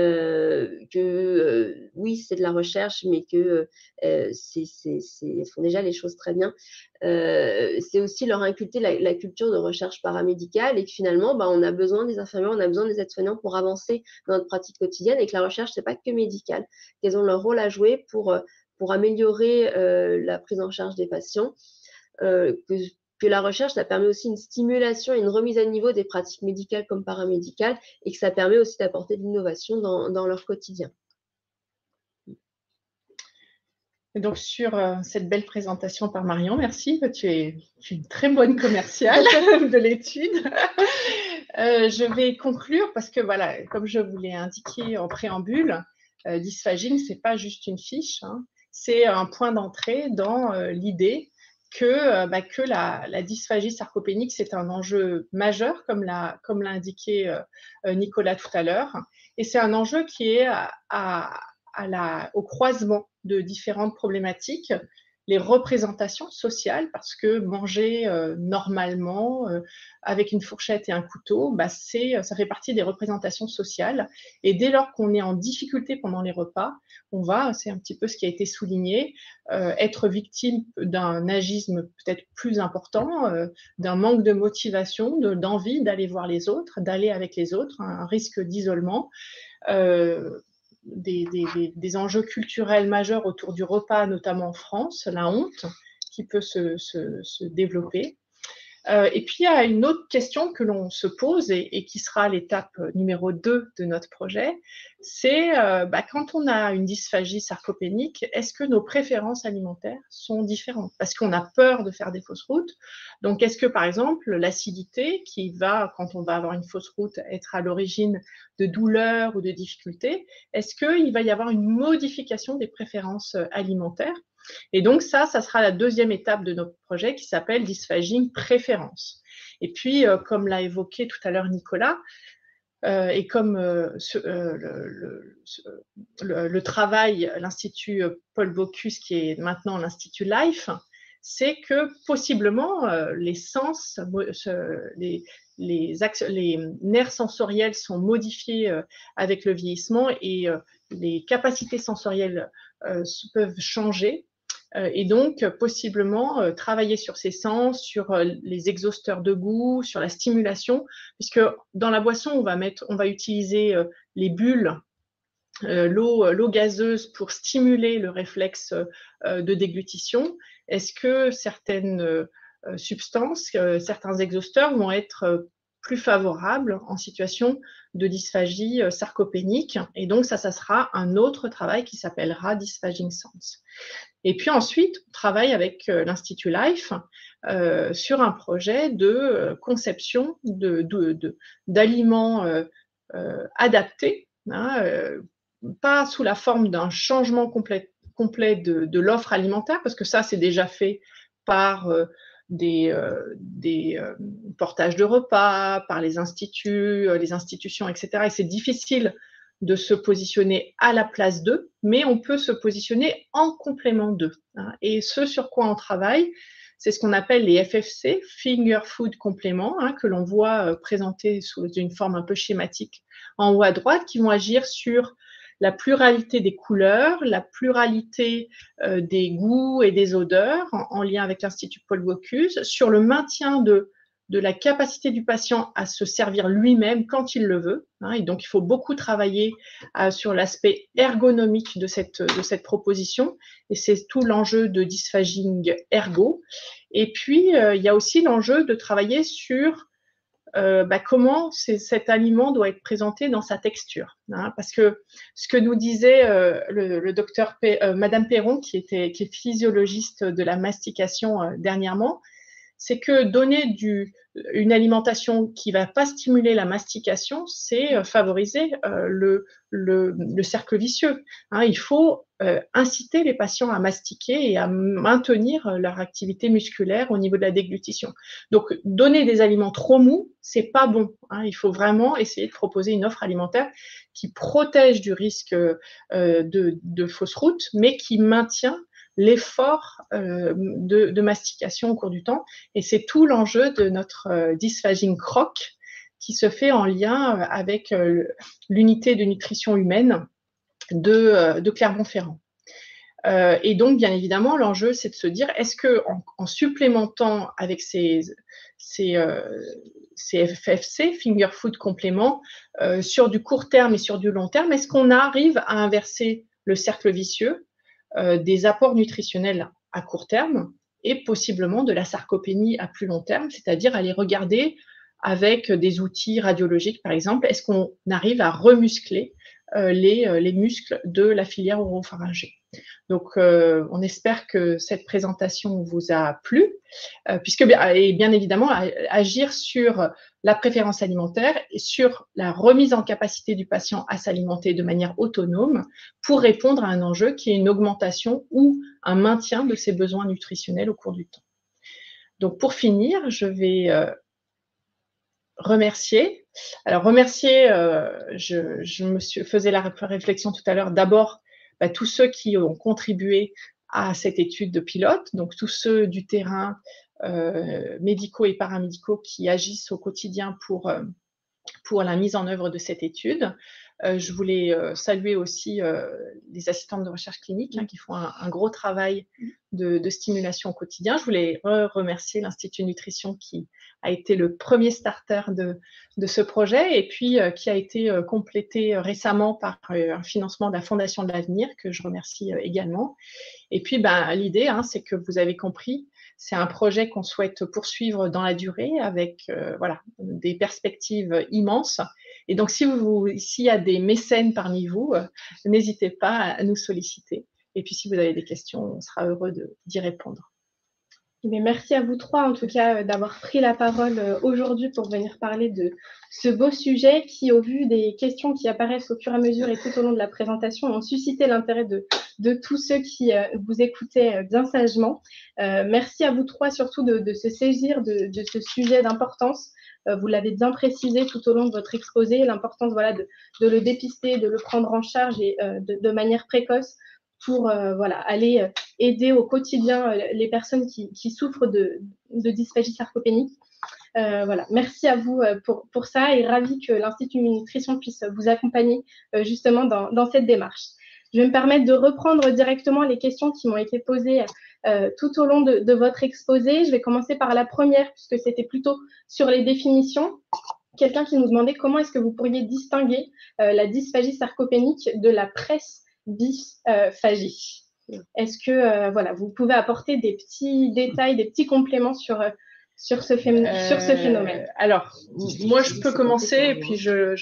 Oui, c'est de la recherche, mais que elles font déjà les choses très bien. C'est aussi leur inculquer la culture de recherche paramédicale et que finalement, on a besoin des infirmières, on a besoin des aides-soignants pour avancer dans notre pratique quotidienne et que la recherche, c'est pas que médicale, qu'elles ont leur rôle à jouer pour améliorer la prise en charge des patients, que la recherche, ça permet aussi une stimulation et une remise à niveau des pratiques médicales comme paramédicales et que ça permet aussi d'apporter de l'innovation dans leur quotidien. Et donc, sur cette belle présentation par Marion, merci. Tu es une très bonne commerciale de l'étude. Je vais conclure parce que, voilà, comme je vous l'ai indiqué en préambule, dysphagie, ce n'est pas juste une fiche, hein, c'est un point d'entrée dans l'idée que la dysphagie sarcopénique, c'est un enjeu majeur, comme l'a indiqué Nicolas tout à l'heure. Et c'est un enjeu qui est au croisement de différentes problématiques, les représentations sociales, parce que manger normalement avec une fourchette et un couteau, ça fait partie des représentations sociales. Et dès lors qu'on est en difficulté pendant les repas, on va, c'est un petit peu ce qui a été souligné, être victime d'un agisme peut-être plus important, d'un manque de motivation, d'envie d'aller voir les autres, d'aller avec les autres, un risque d'isolement. Des enjeux culturels majeurs autour du repas, notamment en France, la honte qui peut se développer. Et puis, il y a une autre question que l'on se pose et qui sera l'étape numéro 2 de notre projet, c'est quand on a une dysphagie sarcopénique, est-ce que nos préférences alimentaires sont différentes? Parce qu'on a peur de faire des fausses routes. Donc, est-ce que, par exemple, l'acidité qui va, quand on va avoir une fausse route, être à l'origine de douleurs ou de difficultés, est-ce qu'il va y avoir une modification des préférences alimentaires? Et donc, ça sera la deuxième étape de notre projet qui s'appelle dysphagie préférence. Et puis, comme l'a évoqué tout à l'heure Nicolas, et comme le travail, l'Institut Paul Bocuse, qui est maintenant l'Institut Life, c'est que possiblement les sens, les nerfs sensoriels sont modifiés avec le vieillissement et les capacités sensorielles peuvent changer. Et donc, possiblement, travailler sur ces sens, sur les exhausteurs de goût, sur la stimulation, puisque dans la boisson, on va utiliser les bulles, l'eau gazeuse pour stimuler le réflexe de déglutition. Est-ce que certaines substances, certains exhausteurs vont être plus favorables en situation de dysphagie sarcopénique? Et donc, ça sera un autre travail qui s'appellera Dysphagie Sense. Et puis ensuite, on travaille avec l'Institut Life sur un projet de conception d'aliments adaptés, pas sous la forme d'un changement complet de l'offre alimentaire, parce que ça, c'est déjà fait par des portages de repas, par les instituts, les institutions, etc. Et c'est difficile de se positionner à la place d'eux, mais on peut se positionner en complément d'eux. Et ce sur quoi on travaille, c'est ce qu'on appelle les FFC, Finger Food Compléments, que l'on voit présentés sous une forme un peu schématique en haut à droite, qui vont agir sur la pluralité des couleurs, la pluralité des goûts et des odeurs, en lien avec l'Institut Paul Bocuse, sur le maintien de de la capacité du patient à se servir lui-même quand il le veut. Et donc, il faut beaucoup travailler sur l'aspect ergonomique de cette proposition. Et c'est tout l'enjeu de dysphagie ergo. Et puis, il y a aussi l'enjeu de travailler sur comment cet aliment doit être présenté dans sa texture. Parce que ce que nous disait le docteur Madame Perron, qui est physiologiste de la mastication dernièrement, c'est que donner une alimentation qui ne va pas stimuler la mastication, c'est favoriser le cercle vicieux. Il faut inciter les patients à mastiquer et à maintenir leur activité musculaire au niveau de la déglutition. Donc, donner des aliments trop mous, c'est pas bon. Il faut vraiment essayer de proposer une offre alimentaire qui protège du risque de fausse route, mais qui maintient l'effort de mastication au cours du temps. Et c'est tout l'enjeu de notre dysphagie croc qui se fait en lien avec l'unité de nutrition humaine de Clermont-Ferrand. Et donc, bien évidemment, l'enjeu, c'est de se dire, est-ce qu'en supplémentant avec ces FFC, Finger Food Complément, sur du court terme et sur du long terme, est-ce qu'on arrive à inverser le cercle vicieux des apports nutritionnels à court terme et possiblement de la sarcopénie à plus long terme, c'est-à-dire aller regarder avec des outils radiologiques, par exemple, est-ce qu'on arrive à remuscler les muscles de la filière oropharyngée. Donc, on espère que cette présentation vous a plu, puisque, et bien évidemment, agir sur la préférence alimentaire et sur la remise en capacité du patient à s'alimenter de manière autonome pour répondre à un enjeu qui est une augmentation ou un maintien de ses besoins nutritionnels au cours du temps. Donc, pour finir, je vais remercier. Alors, remercier, je faisais la réflexion tout à l'heure, d'abord, tous ceux qui ont contribué à cette étude de pilote, donc tous ceux du terrain, médicaux et paramédicaux qui agissent au quotidien pour la mise en œuvre de cette étude. Je voulais saluer aussi les assistantes de recherche clinique qui font un gros travail de stimulation au quotidien. Je voulais remercier l'Institut Nutrition qui a été le premier starter de ce projet et puis qui a été complété récemment par un financement de la Fondation de l'Avenir que je remercie également. Et puis, l'idée, c'est que vous avez compris, c'est un projet qu'on souhaite poursuivre dans la durée avec des perspectives immenses. Et donc, s'il y a des mécènes parmi vous, n'hésitez pas à nous solliciter. Et puis, si vous avez des questions, on sera heureux d'y répondre. Mais merci à vous trois, en tout cas, d'avoir pris la parole aujourd'hui pour venir parler de ce beau sujet qui, au vu des questions qui apparaissent au fur et à mesure et tout au long de la présentation, ont suscité l'intérêt de tous ceux qui vous écoutaient bien sagement. Merci à vous trois, surtout, de se saisir de ce sujet d'importance. Vous l'avez bien précisé tout au long de votre exposé, l'importance de le dépister, de le prendre en charge et de manière précoce pour aller aider au quotidien les personnes qui souffrent de dysphagie sarcopénique. Merci à vous pour ça et ravi que l'Institut Nutrition puisse vous accompagner justement dans cette démarche. Je vais me permettre de reprendre directement les questions qui m'ont été posées tout au long de votre exposé. Je vais commencer par la première puisque c'était plutôt sur les définitions. Quelqu'un qui nous demandait comment est-ce que vous pourriez distinguer la dysphagie sarcopénique de la presbyphagie. Est-ce que vous pouvez apporter des petits détails, des petits compléments sur ce phénomène? Alors, moi, je peux commencer et puis je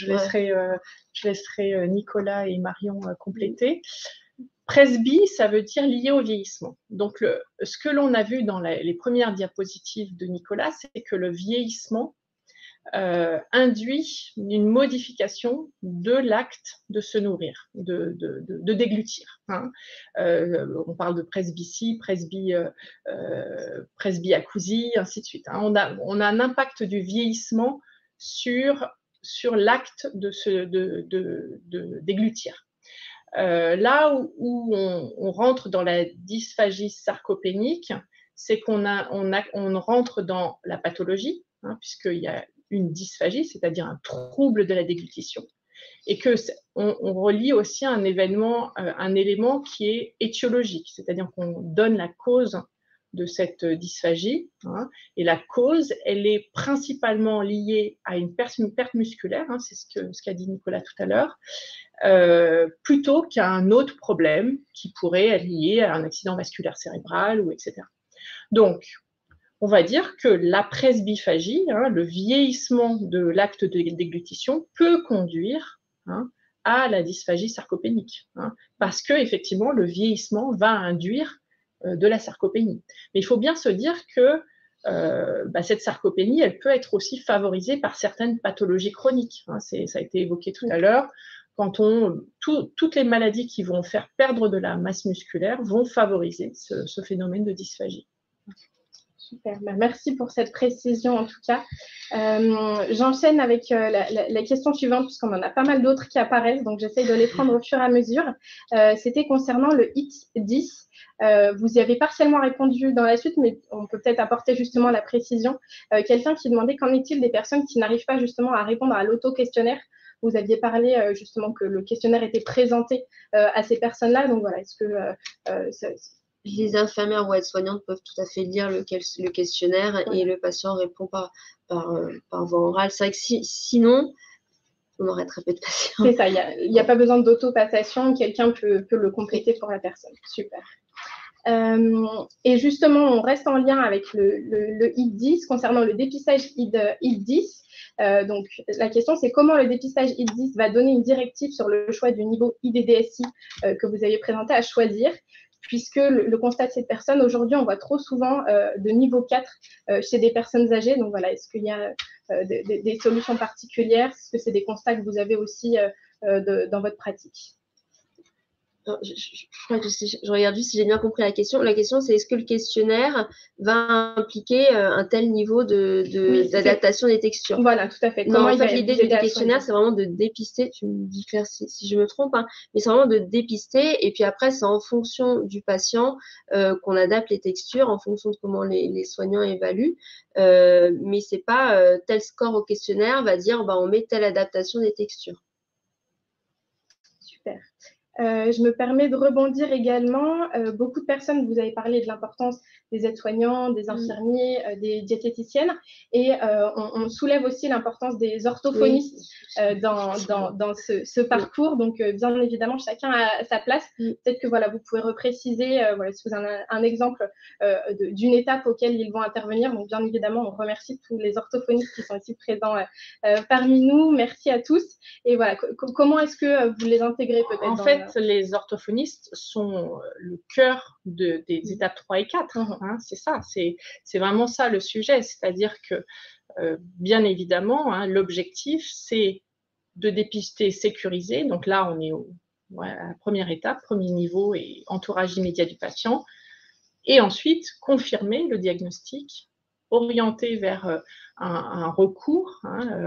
laisserai Nicolas et Marion compléter. Presby, ça veut dire lié au vieillissement. Donc, ce que l'on a vu dans les premières diapositives de Nicolas, c'est que le vieillissement induit une modification de l'acte de se nourrir, de déglutir. On parle de presbytie, presbyacousie, ainsi de suite. On a un impact du vieillissement sur l'acte de déglutir. Là où on rentre dans la dysphagie sarcopénique, c'est qu'on rentre dans la pathologie, puisqu'il y a une dysphagie, c'est-à-dire un trouble de la déglutition, et qu'on relie aussi un élément qui est étiologique, c'est-à-dire qu'on donne la cause de cette dysphagie, hein, et la cause, elle est principalement liée à une perte musculaire, hein, c'est ce qu'a dit Nicolas tout à l'heure, plutôt qu'à un autre problème qui pourrait être lié à un accident vasculaire cérébral, ou etc. Donc, on va dire que la presbyphagie, hein, le vieillissement de l'acte de déglutition, peut conduire, hein, à la dysphagie sarcopénique, hein, parce que effectivement le vieillissement va induire de la sarcopénie. Mais il faut bien se dire que cette sarcopénie, elle peut être aussi favorisée par certaines pathologies chroniques, hein, ça a été évoqué tout à l'heure. Toutes les maladies qui vont faire perdre de la masse musculaire vont favoriser ce phénomène de dysphagie. Super, merci pour cette précision en tout cas. J'enchaîne avec la question suivante, puisqu'on en a pas mal d'autres qui apparaissent, donc j'essaye de les prendre au fur et à mesure. C'était concernant le HIT10. Vous y avez partiellement répondu dans la suite, mais on peut peut-être apporter justement la précision. Quelqu'un qui demandait qu'en est-il des personnes qui n'arrivent pas justement à répondre à l'auto-questionnaire. Vous aviez parlé justement que le questionnaire était présenté à ces personnes-là, donc voilà, est-ce que les infirmières ou aides-soignantes peuvent tout à fait lire le questionnaire, et le patient répond par voie orale. C'est vrai que sinon, on aurait très peu de patients. C'est ça, il n'y a pas besoin d'auto-passation, quelqu'un peut le compléter pour la personne. Super. Et justement, on reste en lien avec le HIT10 concernant le dépistage HIT10. Donc, la question, c'est comment le dépistage HIT10 va donner une directive sur le choix du niveau IDDSI que vous avez présenté à choisir, puisque le constat de cette personne, aujourd'hui, on voit trop souvent de niveau 4 chez des personnes âgées. Donc voilà, est-ce qu'il y a des solutions particulières? Est-ce que c'est des constats que vous avez aussi dans votre pratique? Je crois que je regarde juste si j'ai bien compris la question. La question, c'est est-ce que le questionnaire va impliquer un tel niveau d'adaptation des textures? Voilà, tout à fait. Non, en fait, l'idée du questionnaire, c'est vraiment de dépister. Tu me dis, Claire, si je me trompe, hein, mais c'est vraiment de dépister. Et puis après, c'est en fonction du patient qu'on adapte les textures, en fonction de comment les soignants évaluent. Mais c'est pas tel score au questionnaire va dire, on met telle adaptation des textures. Super. Je me permets de rebondir également. Beaucoup de personnes, vous avez parlé de l'importance des aides-soignants, des infirmiers, des diététiciennes, et on soulève aussi l'importance des orthophonistes dans ce parcours. Donc, bien évidemment, chacun a sa place. Peut-être que voilà, vous pouvez repréciser, si vous avez un exemple d'une étape auquel ils vont intervenir. Donc, bien évidemment, on remercie tous les orthophonistes qui sont ici présents parmi nous. Merci à tous. Et voilà, comment est-ce que vous les intégrez peut-être? En fait, les orthophonistes sont le cœur des étapes 3 et 4. Hein, c'est ça, c'est vraiment ça le sujet. C'est-à-dire que, bien évidemment, hein, l'objectif, c'est de dépister, sécuriser. Donc là, on est à la première étape, premier niveau et entourage immédiat du patient. Et ensuite, confirmer le diagnostic, orienter vers un recours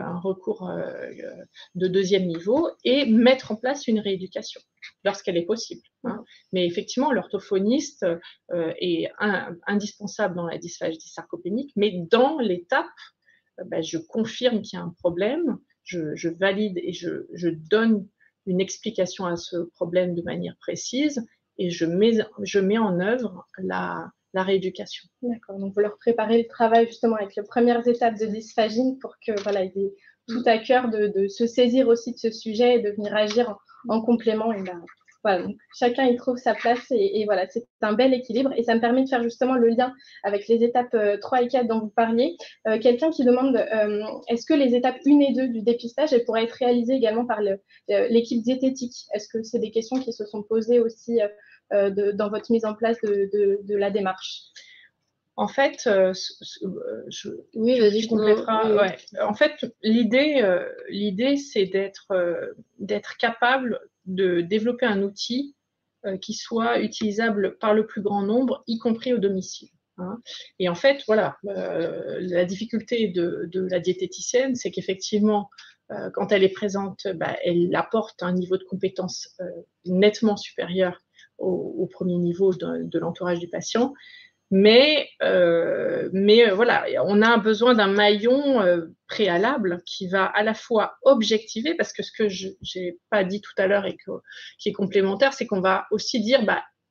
de deuxième niveau, et mettre en place une rééducation lorsqu'elle est possible. Hein. Mais effectivement, l'orthophoniste est indispensable dans la dysphagie sarcopénique, mais dans l'étape, je confirme qu'il y a un problème, je valide et je donne une explication à ce problème de manière précise, et je mets en œuvre la rééducation. D'accord, donc vous leur préparez le travail justement avec les premières étapes de dysphagie pour que voilà, ils aient tout à cœur de se saisir aussi de ce sujet et de venir agir en complément. Et voilà, donc chacun y trouve sa place, et voilà, c'est un bel équilibre, et ça me permet de faire justement le lien avec les étapes 3 et 4 dont vous parliez. Quelqu'un qui demande est-ce que les étapes 1 et 2 du dépistage, elles pourraient être réalisées également par l'équipe diététique? Est-ce que c'est des questions qui se sont posées aussi dans votre mise en place de la démarche? En fait, oui, vas-y, je compléterai. Ouais. En fait, l'idée, c'est d'être capable de développer un outil qui soit utilisable par le plus grand nombre, y compris au domicile. Hein. Et en fait, voilà, la difficulté de la diététicienne, c'est qu'effectivement, quand elle est présente, elle apporte un niveau de compétence nettement supérieur au premier niveau de l'entourage du patient. Mais voilà, on a besoin d'un maillon préalable qui va à la fois objectiver, parce que ce que je n'ai pas dit tout à l'heure et qui est complémentaire, c'est qu'on va aussi dire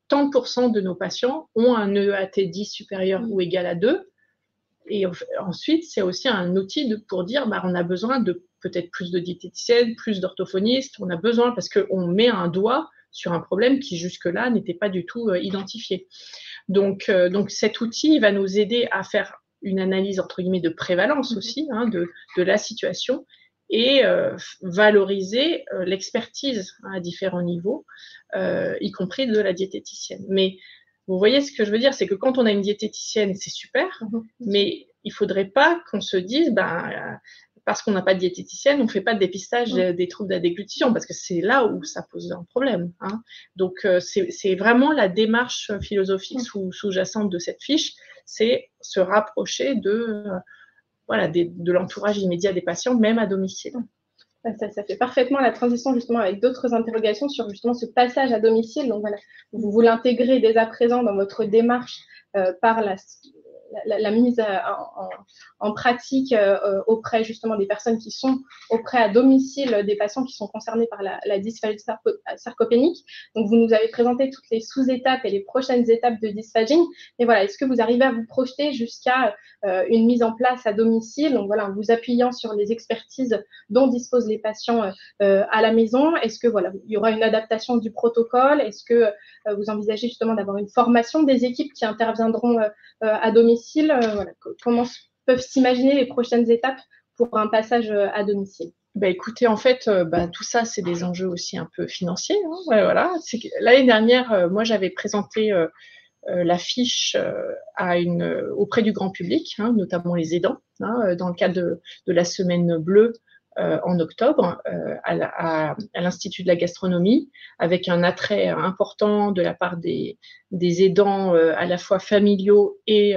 tant de nos patients ont un EAT10 supérieur ou égal à 2. Et ensuite, c'est aussi un outil pour dire on a besoin de peut-être plus de diététiciennes, plus d'orthophonistes. On a besoin parce qu'on met un doigt sur un problème qui jusque-là n'était pas du tout identifié. Donc cet outil va nous aider à faire une analyse entre guillemets de prévalence aussi de la situation et valoriser l'expertise à différents niveaux, y compris de la diététicienne. Mais vous voyez ce que je veux dire, c'est que quand on a une diététicienne, c'est super, mais il ne faudrait pas qu'on se dise, parce qu'on n'a pas de diététicienne, on ne fait pas de dépistage des troubles de la déglutition, parce que c'est là où ça pose un problème. Donc, c'est vraiment la démarche philosophique sous-jacente de cette fiche, c'est se rapprocher de l'entourage immédiat des patients, même à domicile. Ça fait parfaitement la transition justement avec d'autres interrogations sur justement ce passage à domicile. Donc voilà, vous l'intégrez dès à présent dans votre démarche par la mise en pratique auprès justement des personnes qui sont auprès à domicile des patients qui sont concernés par la dysphagie sarcopénique. Donc, vous nous avez présenté toutes les sous-étapes et les prochaines étapes de dysphagie. Et voilà, est-ce que vous arrivez à vous projeter jusqu'à une mise en place à domicile? Donc, voilà, en vous appuyant sur les expertises dont disposent les patients à la maison. Est-ce que voilà, il y aura une adaptation du protocole? Est-ce que vous envisagez justement d'avoir une formation des équipes qui interviendront à domicile? Voilà, comment peuvent s'imaginer les prochaines étapes pour un passage à domicile? Écoutez, en fait, tout ça, c'est des enjeux aussi un peu financiers. Voilà. L'année dernière, moi, j'avais présenté la fiche auprès du grand public, notamment les aidants, dans le cadre de la Semaine bleue en octobre à l'Institut de la gastronomie, avec un attrait important de la part des aidants à la fois familiaux et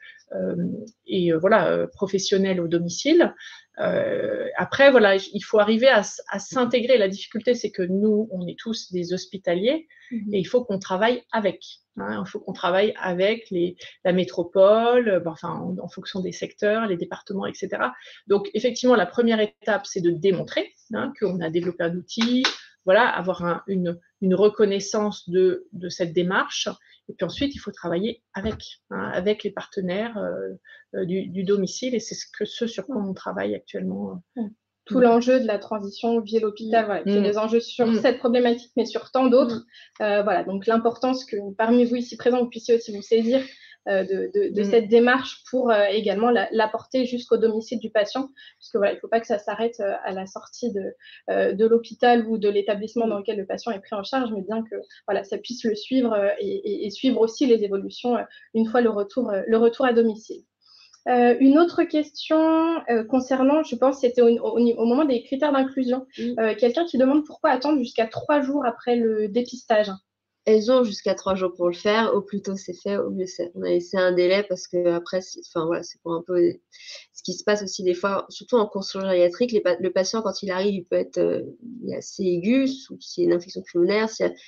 professionnels au domicile. Après, voilà, il faut arriver à s'intégrer. La difficulté, c'est que nous, on est tous des hospitaliers et il faut qu'on travaille avec. Il faut qu'on travaille avec la métropole, en fonction des secteurs, les départements, etc. Donc, effectivement, la première étape, c'est de démontrer qu'on a développé un outil, voilà, avoir une reconnaissance de cette démarche. Et puis ensuite, il faut travailler avec les partenaires du domicile, et c'est ce sur quoi on travaille actuellement. Tout l'enjeu de la transition vie à l'hôpital, voilà, qui est des enjeux sur cette problématique, mais sur tant d'autres. Voilà, donc l'importance que parmi vous ici présents, vous puissiez aussi vous saisir de cette démarche pour également l'apporter jusqu'au domicile du patient, puisque voilà, il ne faut pas que ça s'arrête à la sortie de l'hôpital ou de l'établissement dans lequel le patient est pris en charge, mais bien que voilà, ça puisse le suivre et suivre aussi les évolutions une fois le retour à domicile. Une autre question concernant, je pense, c'était au moment des critères d'inclusion. Quelqu'un qui demande pourquoi attendre jusqu'à 3 jours après le dépistage. Elles ont jusqu'à 3 jours pour le faire. Au plus tôt c'est fait, au mieux c'est. On a laissé un délai parce que après, c'est pour un peu ce qui se passe aussi des fois, surtout en consultation gériatrique. Le patient, quand il arrive, il peut être assez aigu, ou s'il y a une infection pulmonaire,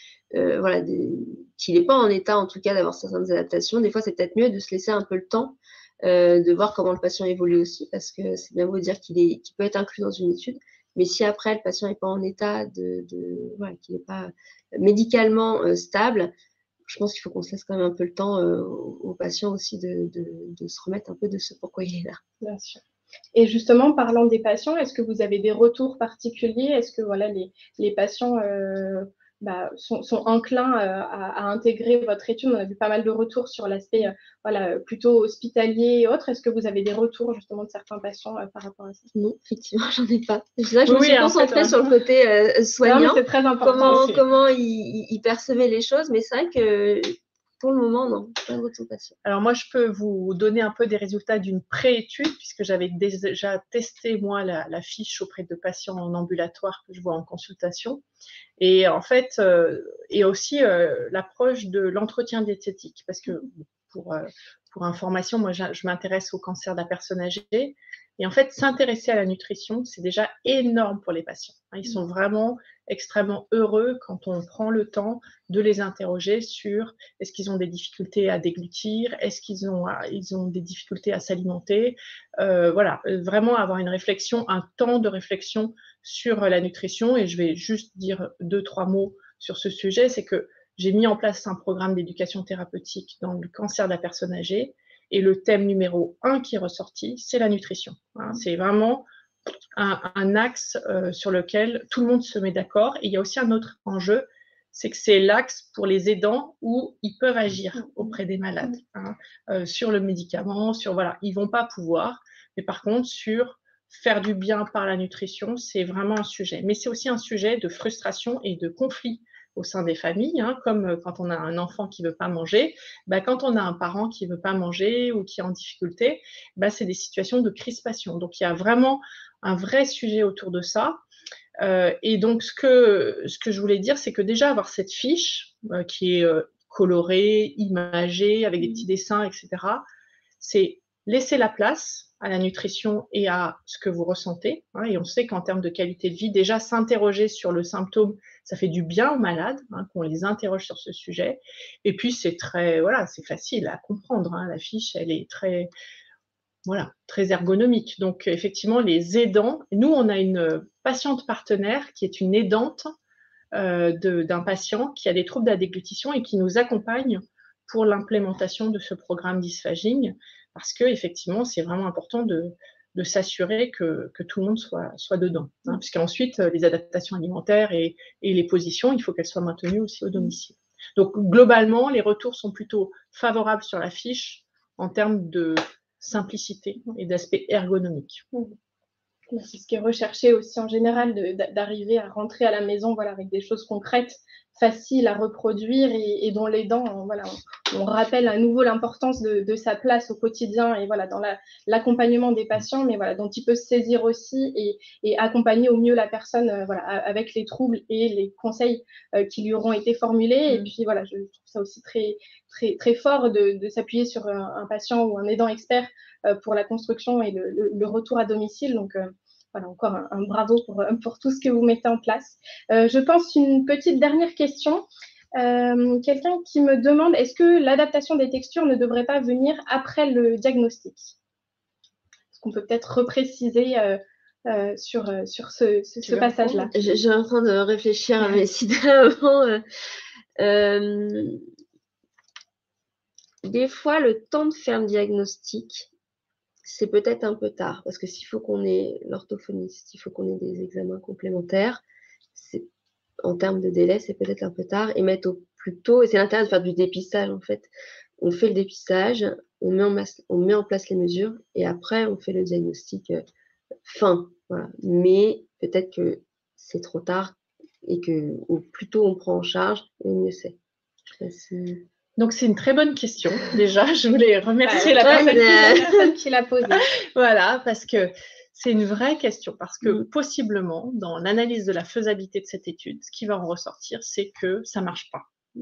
qu'il n'est pas en état, en tout cas, d'avoir certaines adaptations. Des fois, c'est peut-être mieux de se laisser un peu le temps de voir comment le patient évolue aussi, parce que c'est bien beau dire qu'il peut être inclus dans une étude, mais si après le patient n'est pas en état qu'il n'est pas médicalement stable, je pense qu'il faut qu'on se laisse quand même un peu le temps au patient aussi de se remettre un peu de ce pourquoi il est là. Bien sûr. Et justement, parlant des patients, est-ce que vous avez des retours particuliers? Est-ce que voilà, les patients sont enclins à intégrer votre étude? On a vu pas mal de retours sur l'aspect plutôt hospitalier et autres. Est-ce que vous avez des retours justement de certains patients par rapport à ça? Non, effectivement, j'en ai pas. C'est vrai que je me suis concentrée sur le côté soignant. Non, mais c'est très important. Comment ils percevaient les choses, mais c'est vrai que pour le moment, non, pas de retour patient. Alors moi, je peux vous donner un peu des résultats d'une pré-étude, puisque j'avais déjà testé, moi, la fiche auprès de patients en ambulatoire que je vois en consultation. Et en fait, et aussi l'approche de l'entretien diététique, parce que pour information, moi, je m'intéresse au cancer de la personne âgée. Et en fait, s'intéresser à la nutrition, c'est déjà énorme pour les patients. Ils sont vraiment extrêmement heureux quand on prend le temps de les interroger sur est-ce qu'ils ont des difficultés à déglutir, est-ce qu'ils ont des difficultés à s'alimenter. Voilà, vraiment avoir une réflexion, un temps de réflexion sur la nutrition. Et je vais juste dire 2-3 mots sur ce sujet, c'est que j'ai mis en place un programme d'éducation thérapeutique dans le cancer de la personne âgée. Et le thème numéro 1 qui est ressorti, c'est la nutrition. C'est vraiment un axe sur lequel tout le monde se met d'accord. Et il y a aussi un autre enjeu, c'est que c'est l'axe pour les aidants où ils peuvent agir auprès des malades, sur le médicament, voilà, ils vont pas pouvoir, mais par contre sur faire du bien par la nutrition, c'est vraiment un sujet. Mais c'est aussi un sujet de frustration et de conflit au sein des familles, comme quand on a un enfant qui veut pas manger, quand on a un parent qui veut pas manger ou qui est en difficulté, c'est des situations de crispation. Donc il y a vraiment un vrai sujet autour de ça. Et donc, ce que je voulais dire, c'est que déjà avoir cette fiche qui est colorée, imagée, avec des petits dessins, etc., c'est laisser la place à la nutrition et à ce que vous ressentez. Et on sait qu'en termes de qualité de vie, déjà s'interroger sur le symptôme, ça fait du bien aux malades, qu'on les interroge sur ce sujet. Et puis, c'est facile à comprendre. La fiche, elle est très ergonomique. Donc, effectivement, les aidants, nous, on a une patiente partenaire qui est une aidante d'un patient qui a des troubles de la déglutition et qui nous accompagne pour l'implémentation de ce programme dysphagique, parce que effectivement, c'est vraiment important de s'assurer que tout le monde soit dedans. Puisqu'ensuite, les adaptations alimentaires et les positions, il faut qu'elles soient maintenues aussi au domicile. Donc, globalement, les retours sont plutôt favorables sur la fiche en termes de simplicité et d'aspect ergonomique. C'est ce qui est recherché aussi en général, d'arriver à rentrer à la maison avec des choses concrètes, faciles à reproduire et dont l'aidant, on rappelle à nouveau l'importance de sa place au quotidien et dans l'accompagnement des patients, mais dont il peut se saisir aussi et accompagner au mieux la personne avec les troubles et les conseils qui lui auront été formulés. Et puis je trouve ça aussi très, très, très fort de s'appuyer sur un patient ou un aidant expert pour la construction et le retour à domicile. Donc, encore un bravo pour tout ce que vous mettez en place. Je pense une petite dernière question. Quelqu'un qui me demande, est-ce que l'adaptation des textures ne devrait pas venir après le diagnostic? Est-ce qu'on peut peut-être repréciser sur ce passage-là? J'ai en train de réfléchir, mais si avant... des fois, le temps de faire le diagnostic, c'est peut-être un peu tard, parce que s'il faut qu'on ait l'orthophoniste, il faut qu'on ait des examens complémentaires, en termes de délai, c'est peut-être un peu tard, et mettre au plus tôt, et c'est l'intérêt de faire du dépistage en fait. On fait le dépistage, on met en place les mesures, et après on fait le diagnostic fin. Voilà. Mais peut-être que c'est trop tard, et que au plus tôt on prend en charge, au mieux c'est. Donc, c'est une très bonne question. Déjà, je voulais remercier la personne qui l'a posée. Voilà, parce que c'est une vraie question. Parce que possiblement, dans l'analyse de la faisabilité de cette étude, ce qui va en ressortir, c'est que ça ne marche pas.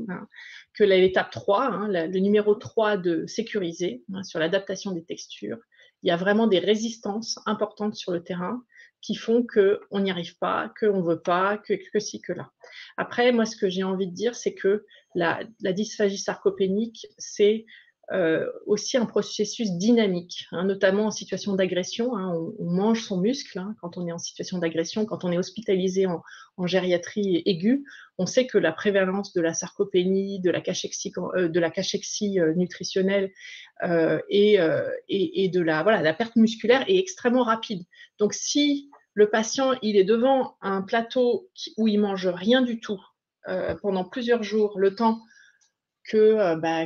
Que l'étape 3, le numéro 3 de sécuriser, sur l'adaptation des textures, il y a vraiment des résistances importantes sur le terrain qui font qu'on n'y arrive pas, qu'on ne veut pas, que ci, que là. Après, moi, ce que j'ai envie de dire, c'est que la dysphagie sarcopénique, c'est aussi un processus dynamique, notamment en situation d'agression. On mange son muscle quand on est en situation d'agression, quand on est hospitalisé en gériatrie aiguë. On sait que la prévalence de la sarcopénie, de la cachexie nutritionnelle et de la perte musculaire est extrêmement rapide. Donc, si le patient il est devant un plateau où il mange rien du tout pendant plusieurs jours, le temps que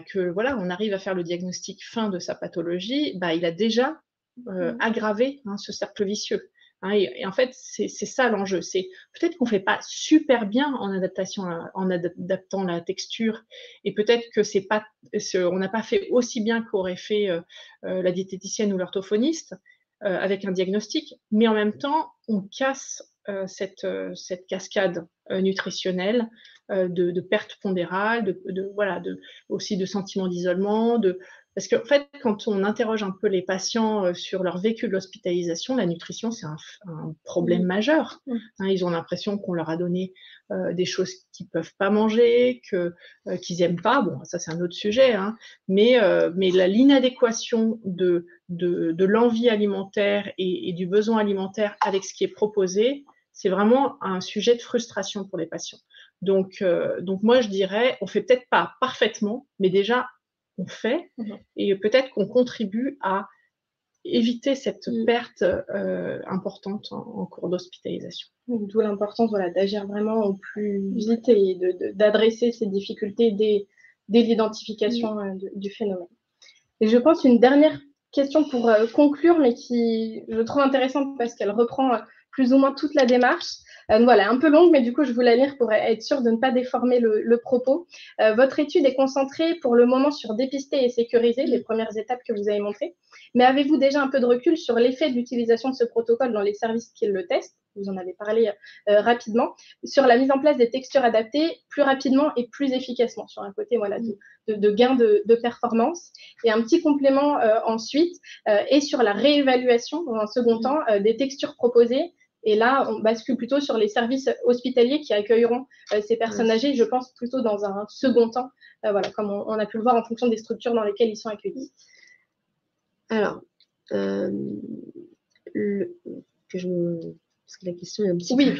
on arrive à faire le diagnostic fin de sa pathologie, il a déjà aggravé ce cercle vicieux. Et en fait, c'est ça l'enjeu. C'est peut-être qu'on ne fait pas super bien en adaptant la texture, et peut-être que on n'a pas fait aussi bien qu'aurait fait la diététicienne ou l'orthophoniste avec un diagnostic, mais en même temps, on casse cette cascade nutritionnelle de perte pondérale, aussi de sentiments d'isolement, parce qu'en fait, quand on interroge un peu les patients sur leur vécu de l'hospitalisation, la nutrition, c'est un problème majeur. Ils ont l'impression qu'on leur a donné des choses qu'ils ne peuvent pas manger, qu'ils n'aiment pas. Bon, ça, c'est un autre sujet. Mais l'inadéquation de l'envie alimentaire et du besoin alimentaire avec ce qui est proposé, c'est vraiment un sujet de frustration pour les patients. Donc moi, je dirais, on ne fait peut-être pas parfaitement, mais déjà, on fait, et peut-être qu'on contribue à éviter cette perte importante en cours d'hospitalisation. D'où l'importance d'agir vraiment au plus vite et d'adresser ces difficultés dès l'identification du phénomène. Et je pense une dernière question pour conclure, mais qui je trouve intéressante parce qu'elle reprend plus ou moins toute la démarche. Voilà, un peu longue, mais du coup, je vous la lire pour être sûre de ne pas déformer le propos. Votre étude est concentrée pour le moment sur dépister et sécuriser les premières étapes que vous avez montrées. Mais avez-vous déjà un peu de recul sur l'effet de l'utilisation de ce protocole dans les services qui le testent? Vous en avez parlé rapidement, sur la mise en place des textures adaptées plus rapidement et plus efficacement, sur un côté de gain de performance. Et un petit complément ensuite est sur la réévaluation, dans un second temps, des textures proposées. Et là, on bascule plutôt sur les services hospitaliers qui accueilleront ces personnes âgées, je pense plutôt dans un second temps, voilà, comme on a pu le voir en fonction des structures dans lesquelles ils sont accueillis. Alors, parce que la question est un petit peu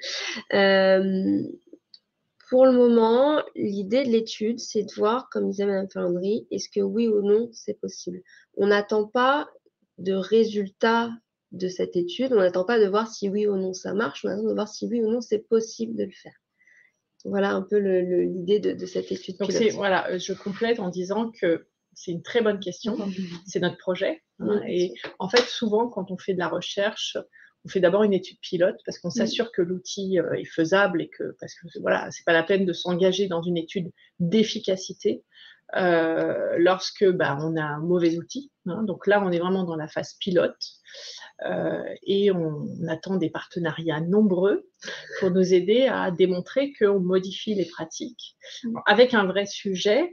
longue. Pour le moment, l'idée de l'étude, c'est de voir, comme disait Mme Ferlandry, est-ce que oui ou non, c'est possible. On n'attend pas de résultats de cette étude, on n'attend pas de voir si oui ou non ça marche, on attend de voir si oui ou non c'est possible de le faire. Voilà un peu l'idée de cette étude. Donc voilà, je complète en disant que c'est une très bonne question, c'est notre projet. Et en fait, souvent, quand on fait de la recherche, on fait d'abord une étude pilote parce qu'on s'assure que l'outil est faisable et parce que voilà, c'est pas la peine de s'engager dans une étude d'efficacité lorsque on a un mauvais outil. Donc là, on est vraiment dans la phase pilote et on attend des partenariats nombreux pour nous aider à démontrer qu'on modifie les pratiques avec un vrai sujet.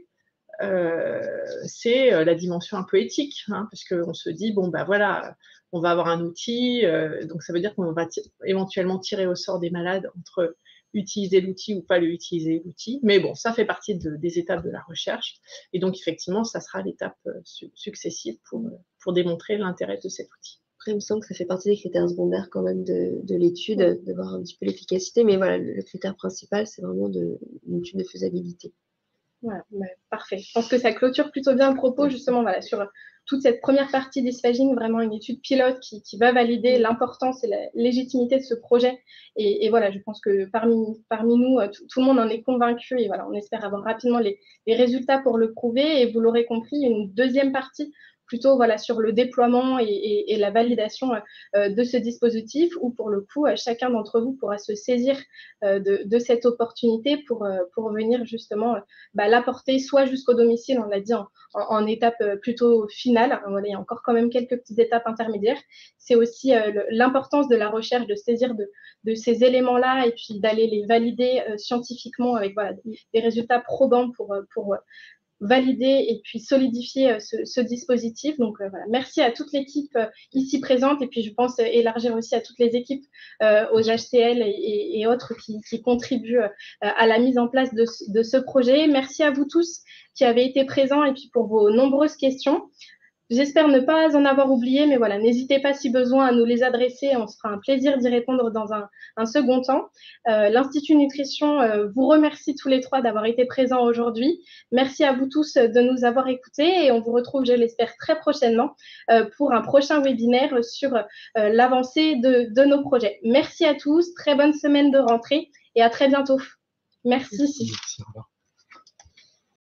C'est la dimension un peu éthique, parce qu'on se dit, voilà, on va avoir un outil, donc ça veut dire qu'on va éventuellement tirer au sort des malades entre utiliser l'outil ou pas utiliser l'outil, mais bon, ça fait partie des étapes de la recherche, et donc effectivement, ça sera l'étape successive pour démontrer l'intérêt de cet outil. Après, il me semble que ça fait partie des critères secondaires quand même de l'étude, de voir un petit peu l'efficacité, mais voilà, le critère principal, c'est vraiment une étude de faisabilité. Voilà, parfait. Je pense que ça clôture plutôt bien le propos, justement, voilà, sur toute cette première partie d'Isphagigne, vraiment une étude pilote qui va valider l'importance et la légitimité de ce projet. Et voilà, je pense que parmi nous, tout le monde en est convaincu. Et voilà, on espère avoir rapidement les résultats pour le prouver. Et vous l'aurez compris, une deuxième partie plutôt voilà, sur le déploiement et la validation de ce dispositif, où pour le coup, chacun d'entre vous pourra se saisir de cette opportunité pour venir justement l'apporter soit jusqu'au domicile, on l'a dit, en étape plutôt finale. Voilà, il y a encore quand même quelques petites étapes intermédiaires. C'est aussi l'importance de la recherche, de saisir de ces éléments-là et puis d'aller les valider scientifiquement avec voilà, des résultats probants pour valider et puis solidifier ce dispositif. Donc voilà, merci à toute l'équipe ici présente et puis je pense élargir aussi à toutes les équipes aux HCL et autres qui contribuent à la mise en place de ce projet. Merci à vous tous qui avez été présents et puis pour vos nombreuses questions. J'espère ne pas en avoir oublié, mais voilà, n'hésitez pas si besoin à nous les adresser. On se fera un plaisir d'y répondre dans un second temps. L'Institut Nutrition vous remercie tous les trois d'avoir été présents aujourd'hui. Merci à vous tous de nous avoir écoutés et on vous retrouve, je l'espère, très prochainement pour un prochain webinaire sur l'avancée de nos projets. Merci à tous, très bonne semaine de rentrée et à très bientôt. Merci. Merci, au revoir.